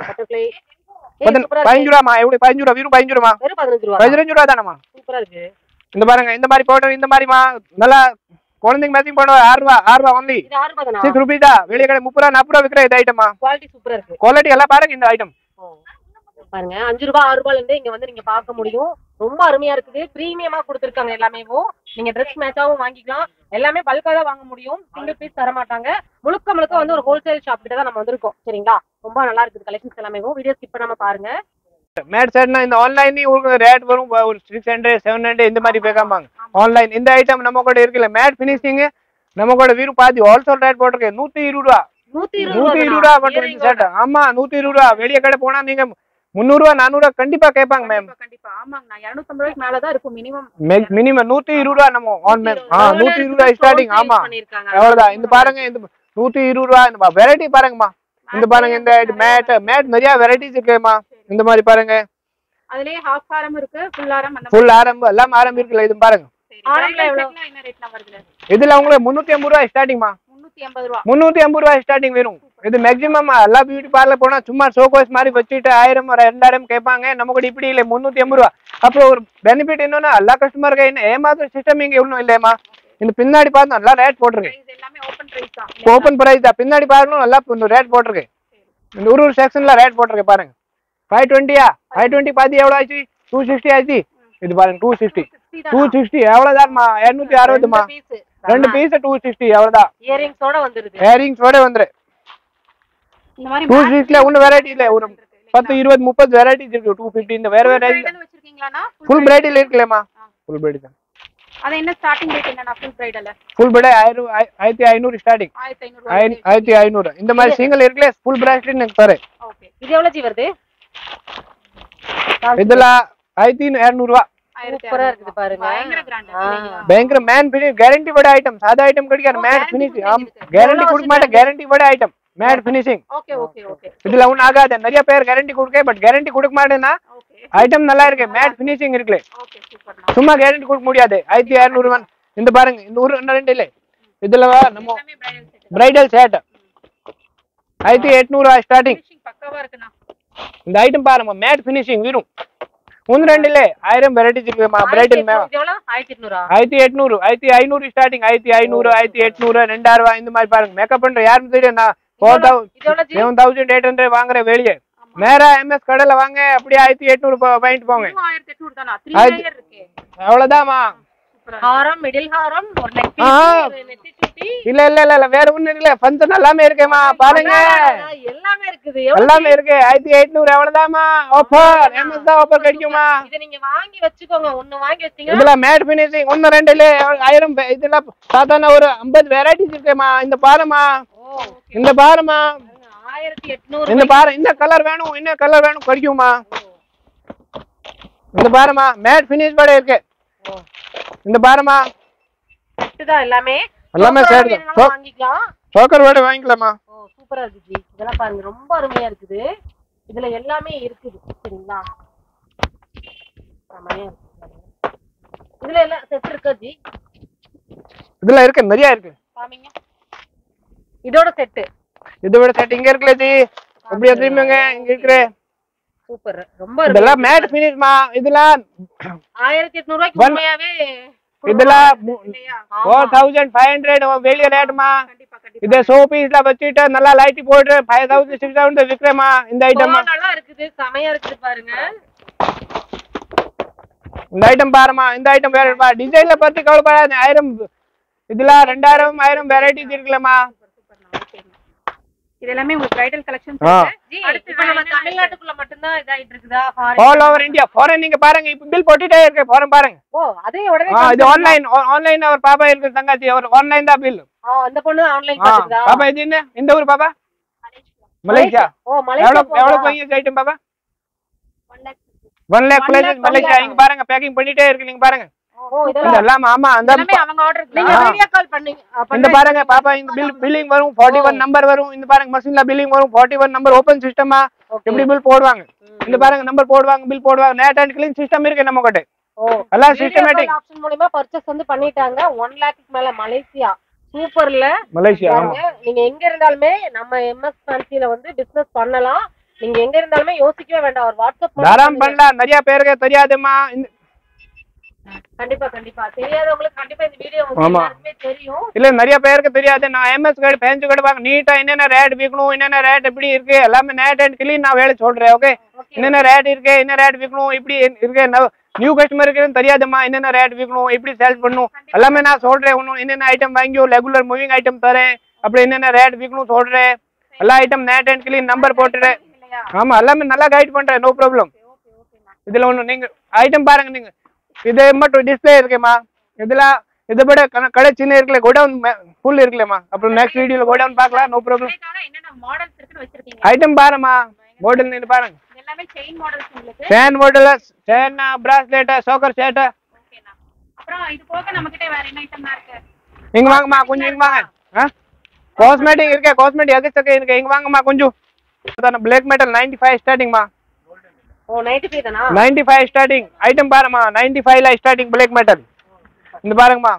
[SPEAKER 1] 15 ரூபாய்மா. எப்படி 15 ரூபாய் வீரும் 15 ரூபாய்.
[SPEAKER 2] வெறும் 15 ரூபாய்.
[SPEAKER 1] 15 ரூபாய் தானமா.
[SPEAKER 2] சூப்பரா இருக்கு.
[SPEAKER 1] இந்த பாருங்க. இந்த மாதிரி பவுடர் இந்த மாதிரிமா. நல்லா குழந்தைங்க மேட்சிங் பண்ணுவோம். 6 ரூபாய் ஒன்லி.
[SPEAKER 2] இது 6 ரூபாய் தானா?
[SPEAKER 1] 6 ரூபாய் தான். வெளிய கடை 30 ரூபாய் 40 ரூபாய் விக்கிற இந்த ஐட்டமா.
[SPEAKER 2] குவாலிட்டி சூப்பரா இருக்கு.
[SPEAKER 1] குவாலிட்டி எல்லாம் பாருங்க இந்த ஐட்டம்.
[SPEAKER 2] பாருங்க 5 ரூபாய் 6 ரூபாயில இருந்து இங்க வந்து நீங்க பார்க்க முடியும். ரொம்ப அருமையா இருக்குது. பிரீமியமா கொடுத்திருக்காங்க எல்லாமே. நீங்க Dress மேட்சாவும் வாங்கிக்கலாம். எல்லாமே பல்கா தான் வாங்க முடியும். சிங்கிள் பீஸ் தர மாட்டாங்க. முழுக்க வந்து ஒரு ஹோல்சேல் ஷாப் கிட்ட தான் நம்ம வந்திருக்கோம். சரிங்களா? ரொம்ப நல்லா இருக்குது கலெக்ஷன்ஸ் எல்லாமே. வீடியோ ஸ்கிப் பண்ணாம பாருங்க.
[SPEAKER 1] மேட் செட்னா இந்த ஆன்லைன்லயும் உங்களுக்கு ரேட் வரும். ஒரு 600 700 இந்த மாதிரி பேக்காமாங்க. ஆன்லைன் இந்த ஐட்டம் நம்ம கூட இருக்குல்ல மேட் ஃபினிஷிங் நம்ம கூட வீரு பாதி ஹோல்சேல் ரேட் போட்டிருக்கு. 120 ரூபாய். 120 ரூபாய் மட்டும் இந்த செட். ஆமா 120 ரூபாய். வெளிய கடை போனா நீங்க 300 ரூபா 400 ரூபா கண்டிப்பா கேட்பாங்க மேம்.
[SPEAKER 5] கண்டிப்பா ஆமாங்க. நான் 250 ரூபாய்க்கு மேல தான் இருக்கும் மினிமம்.
[SPEAKER 1] மினிமம் 120 ரூபா நம்ம ஆன் மேம். 120 ரூபா ஸ்டார்டிங். ஆமா அவ்வளவுதான். இந்த பாருங்க இந்த 120 ரூபா. இந்த வெரைட்டி பாருங்கம்மா. இந்த பாருங்க இந்த மேட் நிறைய வெரைட்டிஸ் இருக்குமா. இந்த மாதிரி பாருங்க.
[SPEAKER 5] அதுலயே ஹாஃப் ஆரம் இருக்கு,
[SPEAKER 1] ஃபுல் ஆரம் எல்லாம் ஆரம் இருக்குல்ல. இது பாருங்க.
[SPEAKER 5] ஆரம்ல எவ்வளவு என்ன ரேட்ல வருது?
[SPEAKER 1] இதுல உங்களுக்கு 350 ரூபா ஸ்டார்டிங்மா.
[SPEAKER 5] 350 ரூபா.
[SPEAKER 1] 350 ரூபா ஸ்டார்டிங் வரும். இது மேக்ஸிமம் எல்லா பியூட்டி பார்லர் போனா சும்மா ஷோகோஸ் மாதிரி வச்சுட்டு 1000 2000 கேட்பாங்க. நமக்கு இப்படி இல்லை 350 ரூபா. அப்புறம் ஒரு பெனிஃபிட் என்னன்னா எல்லா கஸ்டமருக்கு என்ன ஏமாத்துற சிஸ்டம் இங்க ஒன்றும் இல்லையம்மா. இந்த பின்னாடி பார்த்து நல்லா ரேட் போட்டிருக்கு.
[SPEAKER 5] எல்லாமே ஓபன் பிரைஸ் தான்.
[SPEAKER 1] ஓபன் பிரைஸ் தான். பின்னாடி பாருங்க நல்லா ரேட் போட்டிருக்கு. இந்த ஒரு செக்ஷன்ல ரேட் போட்டிருக்கு பாருங்க. 520யா 520 பாதி எவ்வளவு ஆச்சு? 260 ஆச்சு. இது பாருங்க 260 எவ்வளவுதான்மா? 260மா. ரெண்டு பீஸ் 260 எவ்வளவுதான்.
[SPEAKER 2] இயரிங்ஸோட வந்துருது.
[SPEAKER 1] இயரிங்ஸோட வந்துரு.
[SPEAKER 5] இந்த மாதிரி
[SPEAKER 1] 260ல ஒன்னு வெரைட்டி இல்ல. ஒரு 10 20 30 வெரைட்டிஸ் இருக்கு. 250 இந்த வேற
[SPEAKER 5] வச்சிருக்கீங்களானா?
[SPEAKER 1] ஃபுல் பிரைடல் இருக்குலமா. ஃபுல் பிரைடல் தான்.
[SPEAKER 5] அது என்ன ஸ்டார்டிங் ரேட் என்னன்னா ஃபுல் பிரைடல்ல?
[SPEAKER 1] Full bridal 1500 starting. 1500. இந்த மாதிரி சிங்கிள் இருக்குல ஃபுல் பிரைடல் எனக்கு தரேன்.
[SPEAKER 2] ஓகே. இது எவ்வளவு ஜி வருது?
[SPEAKER 1] இதுல 1200 ரூபாய்.
[SPEAKER 2] சூப்பரா இருக்குது பாருங்க.
[SPEAKER 1] பயங்கர மேன் ஃபினிஷ் கேரண்டி வட ஐட்டம். சாதா ஐட்டம் கிடைக்காது. Matte finish. ஆம் கேரண்டி கொடுக்க மாட்டேன். கேரண்டி வட item matte finishing.
[SPEAKER 5] Okay okay okay.
[SPEAKER 1] இதுல ஒண்ணு ஆகாது. நிறைய பேர் கேரண்டி கொடுக்க பட் கேரண்டி கொடுக்க மாட்டேன்னா ஐட்டம் நல்லா இருக்கு. மேட் ஃபினிஷிங் இருக்குல.
[SPEAKER 5] Okay super.
[SPEAKER 1] சும்மா கேரண்டி கொடுக்க முடியாது. 1200 ரூபாய். இந்த பாருங்க இந்த ஒரு ரெண்டு இல்ல. இதுல நம்ம பிரைடல் செட் 1800 ரூபாய் ஸ்டார்டிங்.
[SPEAKER 5] பக்காவா இருக்குண்ணா.
[SPEAKER 1] இந்த ஐட்டம் பாருங்க மேட் ஃபினிஷிங் வரும். ஒன்னு ரெண்டு இல்ல 1000 வெரைட்டிஸ் இருக்குமா. Bridal ma'am
[SPEAKER 2] 1800
[SPEAKER 1] 1500 starting. 1500 1800 2000 இந்த மாதிரி பாருங்க. மேக்கப் பண்ற யாரும் தெரியும். நான் 4800 வாங்குறேன் வெளியே. நேரா எம்எஸ் கடையில வாங்க. அப்படியே 1800 வாங்கிட்டு போங்க.
[SPEAKER 5] 1800 தானா? 3 லேயர் இருக்கு.
[SPEAKER 1] அவ்வளவுதான்மா.
[SPEAKER 2] ஹாரம் மிடில் ஹாரம் ஒரு நெக் பீஸ் நெத்தி சுட்டி.
[SPEAKER 1] இல்ல வேற ஒண்ணு இல்ல. ஃபங்க்ஷன் எல்லாமே இருக்கேமா பாருங்க.
[SPEAKER 2] எல்லாமே இருக்குது.
[SPEAKER 1] எல்லாமே இருக்கு. 1800 அவ்வளவுதான்மா. ஆஃபர் எம்எஸ் தான் ஆஃபர் கிடைக்குமா.
[SPEAKER 2] இத நீங்க வாங்கி வச்சுக்கோங்க. ஒன்னு வாங்கி வச்சீங்க.
[SPEAKER 1] இதுல மேட் ஃபினிஷிங் ஒன்னு ரெண்டு இல்ல 1000. இதுல சாதாரண ஒரு 50 வெரைட்டிஸ் இருக்கேமா. இந்த பாருமா. இந்த பாருமா
[SPEAKER 2] 1800.
[SPEAKER 1] இந்த பாரு. இந்த கலர் வேணும் என்ன கலர் வேணும் கிடைக்குமா. இந்த பாருமா மேட் ஃபினிஷ் பட இருக்கு. இந்த பாருமா
[SPEAKER 2] செட் தான் எல்லாமே.
[SPEAKER 1] செட் தான்.
[SPEAKER 2] வாங்கிக்கலாம்.
[SPEAKER 1] சோக்கர் வடை வாங்கிக்கலாமா.
[SPEAKER 2] சூப்பரா இருக்கு ஜி. இதெல்லாம் பாருங்க ரொம்ப அருமையா இருக்குது. இதுல எல்லாமே இருக்குது சரிங்களா. ஆமாங்க. இதுல எல்லாம் செட் இருக்கா ஜி?
[SPEAKER 1] இதுல இருக்கு நிறைய இருக்கு.
[SPEAKER 2] பாருங்க. இதோட செட்.
[SPEAKER 1] இதோட செட் இங்க இருக்குல ஜி. அப்படியே திரும்புங்க. இங்க இருக்கு.
[SPEAKER 2] சூப்பர். ரொம்ப
[SPEAKER 1] இதெல்லாம் மேட் ஃபினிஷ்மா. இதெல்லாம்
[SPEAKER 2] 1800 ரூபாய்க்கு உண்மையாவே.
[SPEAKER 1] இதெல்லாம் 4500 வெளிய ரேட்மா. இத ஷோ பீஸ்ல வச்சிட்டு நல்லா லைட் போட்டு 5000 6000 விக்கிறேமா. இந்த ஐட்டம்
[SPEAKER 2] நல்லா இருக்குது. செமையா இருக்குது பாருங்க.
[SPEAKER 1] இந்த ஐட்டம் பாருமா. இந்த ஐட்டம் வேற பா. டிசைன்ல பத்தி கவலைப்படாத. 1000 இதுல 2000 1000 வெரைட்டிஸ் இருக்குலமா.
[SPEAKER 5] இது எல்லாமே உங்களுக்கு பிரைடல் கலெக்ஷன்ஸ்
[SPEAKER 2] ஜி. இப்போ நம்ம தமிழ்நாட்டுக்குள்ள மட்டும் தான் இதாயிட்டு இருக்குதா?
[SPEAKER 1] All over India. ஃபாரின் நீங்க பாருங்க. இப்ப பில் போட்டுட்டே இருக்கு. ஃபாரின் பாருங்க.
[SPEAKER 2] அதே உடனே
[SPEAKER 1] இது ஆன்லைன் அவர் பாப்பா இருக்கு தங்கச்சி. அவர் ஆன்லைன் தான் பில்.
[SPEAKER 2] அந்த பொண்ணு ஆன்லைன் பாத்துக்குதா?
[SPEAKER 1] பாப்பா இது என்ன இந்த ஊர் பாப்பா? மலேசியா. எவ்வளவு பையன் ஐட்டம் பாப்பா? 1 lakh பிளஸ் மலேசியா. இங்க பாருங்க பேக்கிங் பண்ணிட்டே இருக்கு. நீங்க பாருங்க. இதெல்லாம் ஆமா அந்த
[SPEAKER 5] அவங்க ஆர்டர்
[SPEAKER 2] நீங்க வீடியோ கால் பண்ணீங்க.
[SPEAKER 1] இந்த பாருங்க பாப்பா இந்த பில்லிங் வரும் 41 நம்பர் வரும். இந்த பாருங்க மஷின்ல பில்லிங் வரும் 41 நம்பர். ஓபன் சிஸ்டமா எப்படி பில் போடுவாங்க. இந்த பாருங்க நம்பர் போடுவாங்க பில் போடுவாங்க. நேட் அண்ட் கிளீன் சிஸ்டம் இருக்கு நம்ம கிட்ட. எல்லாம் சிஸ்டமேட்டிக்
[SPEAKER 2] ஆப்ஷன் மூலமா பர்ச்சேஸ் வந்து பண்ணிட்டாங்க. 1 lakhக்கு மேல மலேசியா. சூப்பர்ல
[SPEAKER 1] மலேசியா.
[SPEAKER 2] நீங்க எங்க இருந்தாலுமே நம்ம எம்எஸ் ஃபேன்சில வந்து பிசினஸ் பண்ணலாம். நீங்க எங்க இருந்தாலுமே யோசிக்கவே வேண்டாம். ஒரு வாட்ஸ்அப்
[SPEAKER 1] தாராளம் பண்ணலாம். நிறைய பேருக்கு தெரியாதுமா.
[SPEAKER 2] கண்டிப்பா தெரியாதவங்களுக்கு கண்டிப்பா இந்த வீடியோ எல்லாருக்குமே தெரியும்.
[SPEAKER 1] இல்ல நிறைய பேருக்கு தெரியாது. நான் எம்எஸ் கடை ஃபேன்சி கடை வாங்க நீட்டா என்னென்ன ரேட் விக்கணும் என்னென்ன ரேட் எப்படி இருக்கு எல்லாமே நேட் அண்ட் கிளீன் நான் வேலை சொல்றேன். ஓகே என்னென்ன ரேட் இருக்கு என்ன ரேட் விக்கணும் இப்படி இருக்கு. நியூ கஸ்டமருக்கு தெரியாதுமா என்னென்ன ரேட் விக்கணும் எப்படி சேல்ஸ் பண்ணணும் எல்லாமே நான் சொல்றேன். ஒன்னும் என்னென்ன ஐட்டம் வாங்கியோ ரெகுலர் மூவிங் ஐட்டம் தரேன். அப்படி என்னென்ன ரேட் விக்கணும் சொல்றேன். எல்லா item neat and clean number போட்டுறேன். ஆமா எல்லாமே நல்லா கைட் பண்றேன். No problem. இதுல ஒண்ணு நீங்க ஐட்டம் பாருங்க. நீங்க இது மட்டும் டிஸ்பிளே இருக்குமா. இதுல இதை விட கடை சின்ன இருக்குல்ல கோடவுன் ஃபுல் இருக்குல்லம்மா. அப்புறம் நெக்ஸ்ட் வீடியோல கோடவுன் பார்க்கலாம். No problem. ஐட்டம் பாருமா மாடல் நீங்க பாருங்க.
[SPEAKER 5] எல்லாமே செயின் மாடல்ஸ் உங்களுக்கு.
[SPEAKER 1] Chain model, chain bracelet, choker set.
[SPEAKER 5] ஓகேண்ணா. அப்புறம் இது போக நம்ம கிட்ட வேற என்ன ஐட்டம்லாம் இருக்கு?
[SPEAKER 1] இங்க வாங்கம்மா, கொஞ்சம் இங்க வாங்க. காஸ்மெட்டிக் இருக்கு, காஸ்மெட்டிக் எக்கச்சக்க இருக்கு. இங்க வாங்கம்மா கொஞ்சம். Black metal 95 ஸ்டார்டிங்மா.
[SPEAKER 2] ஓ 95 தானா?
[SPEAKER 1] 95 ஸ்டார்டிங். ஐட்டம் பாருமா, 95ல ஸ்டார்டிங் பிளாக் மெட்டல். இந்த பாருங்கம்மா,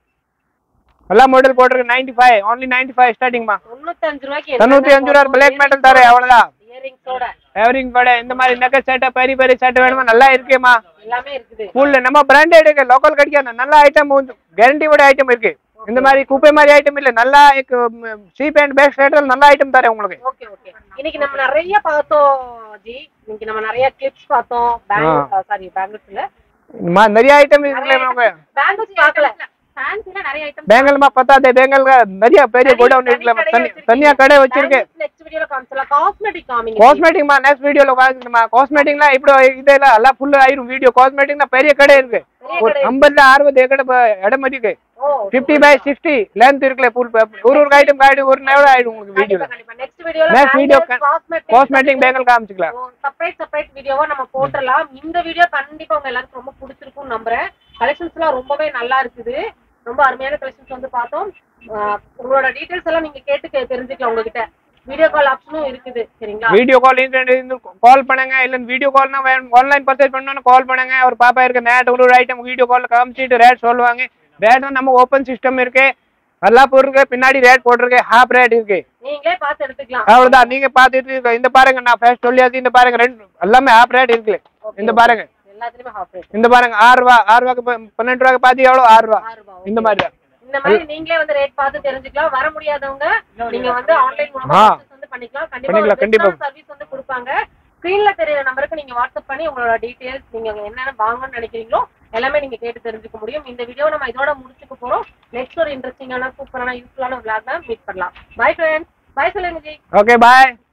[SPEAKER 1] எல்லா மாடல் போட்டுருக்கு. 95, only 95 ஸ்டார்டிங்மா.
[SPEAKER 2] 95 ரூபாய்க்கு
[SPEAKER 1] 95 ரூபாய் பிளாக் மெட்டல் தரேன், அவ்வளவுதான்.
[SPEAKER 2] இயரிங்ஸோட
[SPEAKER 1] எவரிங் கூட இந்த மாதிரி நெக்கல் செட், பெரிய பெரிய செட் வேணுமா, நல்லா இருக்குமா.
[SPEAKER 2] எல்லாமே இருக்குது.
[SPEAKER 1] ஃபுல் நம்ம பிராண்டட் இருக்கு, லோக்கல் கிடைக்காது. நல்ல ஐட்டம், கேரண்டியோட ஐட்டம் இருக்கு. இந்த மாதிரி குப்பை மாதிரி ஐட்டம் இல்ல, நல்லா சீப் அண்ட் பெஸ்ட் ரேட்ல நல்ல ஐட்டம் தரேன் உங்களுக்கு.
[SPEAKER 2] Okay okay. இன்னைக்கு நம்ம நிறைய பார்த்தோம் ஜி. இன்னைக்கு நம்ம நிறைய கிளிப்ஸ் பார்த்தோம். பேங்கிள்ஸ்ல
[SPEAKER 1] நிறைய ஐட்டம் இருக்குல்ல நமக்கு.
[SPEAKER 2] பேங்கிள்ஸ் பார்க்கல.
[SPEAKER 5] ஃபேன்சில நிறைய ஐட்டம்.
[SPEAKER 1] பேங்கல்மா பத்தாதே, பேங்கல் நிறைய பெரிய கோடவுன் இருக்குல்ல, தனியா கடை வச்சிருக்கேன்.
[SPEAKER 2] நெக்ஸ்ட் வீடியோல காமிச்சலாம். காஸ்மெட்டிக் காமிங்க.
[SPEAKER 1] காஸ்மெட்டிக்மா நெக்ஸ்ட் வீடியோல காமிக்கணுமா. காஸ்மெட்டிக்லாம் இப்படி இதெல்லாம் எல்லாம் ஃபுல் ஆயிரும் வீடியோ. காஸ்மெட்டிக்னா பெரிய கடை இருக்கு, ஒரு 50-60 ஏக்கர் இடம் இருக்கு. 50x60 லென்த் இருக்குல்ல, ஃபுல் ஒரு ஐட்டம் காடி ஒரு நேரம் ஆயிடும் உங்களுக்கு வீடியோல.
[SPEAKER 2] நெக்ஸ்ட் வீடியோ
[SPEAKER 1] காஸ்மெட்டிக் பேங்கல் காமிச்சுக்கலாம்.
[SPEAKER 2] செப்பரேட் வீடியோவா நம்ம போட்டுறலாம். இந்த வீடியோ கண்டிப்பா உங்க எல்லாருக்கும் ரொம்ப பிடிச்சிருக்கும் நம்புறேன். கலெக்ஷன்ஸ்லாம் ரொம்பவே நல்லா இருக்குது. ரொம்ப அருமையான கலெக்ஷன்ஸ் வந்து பார்த்தோம். உங்களோட டீடைல்ஸ் எல்லாம் நீங்க கேட்டு தெரிஞ்சுக்கலாம். உங்ககிட்ட வீடியோ கால் ஆப்ஷனும் இருக்குது. சரிங்களா?
[SPEAKER 1] வீடியோ கால் பண்ணுங்க, இல்ல வீடியோ கால்னா ஆன்லைன் பர்ச்சேஸ் பண்ணனும் கால் பண்ணுங்க. ஒரு பாப்பா இருக்கு, நேட் ஒரு ஐட்டம் வீடியோ கால்ல காமிச்சிட்டு ரேட் சொல்லுவாங்க. ரேட் நம்ம ஓபன் சிஸ்டம் இருக்கு, எல்லா பொருளுக்கு பின்னாடி ரேட் போட்டுருக்கு, ஹாஃப் ரேட் இருக்கு.
[SPEAKER 2] நீங்களே பார்த்து எடுத்துக்கலாம்.
[SPEAKER 1] அவ்வளவுதான், நீங்க பார்த்துட்டு இந்த பாருங்க, நான் ஃபர்ஸ்ட் சொல்லியாச்சு. இந்த பாருங்க ரெண்டு எல்லாமே ஹாஃப் ரேட் இருக்கு. இந்த பாருங்க
[SPEAKER 2] எல்லாத்துலயுமே ஹாஃப் ரேட்.
[SPEAKER 1] இந்த பாருங்க 6 ரூபாய், 6 ரூபாய்க்கு 12 ரூபாய்க்கு பாதி எவ்வளவு, 6 ரூபாய். இந்த மாதிரி
[SPEAKER 2] நீங்களே வந்து ரேட் பார்த்து தெரிஞ்சுக்கலாம். வர முடியாதவங்க நீங்க வந்து ஆன்லைன் மூலமா வந்து பண்ணிக்கலாம். கண்டிப்பா சர்வீஸ் வந்து கொடுப்பாங்க. ஸ்கிரீன்ல தெரியற நம்பருக்கு நீங்க வாட்ஸ்அப் பண்ணி உங்களோட டீடைல்ஸ், நீங்க என்னென்ன வாங்கணும்னு நினைக்கிறீங்களோ எல்லாமே நீங்க கேட்டு தெரிஞ்சுக்க முடியும். இந்த வீடியோ நம்ம இதோட முடிச்சுக்க போறோம். நெக்ஸ்ட் ஒரு இன்ட்ரெஸ்டிங்கான சூப்பரான யூஸ்ஃபுல்லான vlog மீட் பண்ணலாம். Bye friends. பை சொல்லுங்க ஜி.
[SPEAKER 1] Okay, by.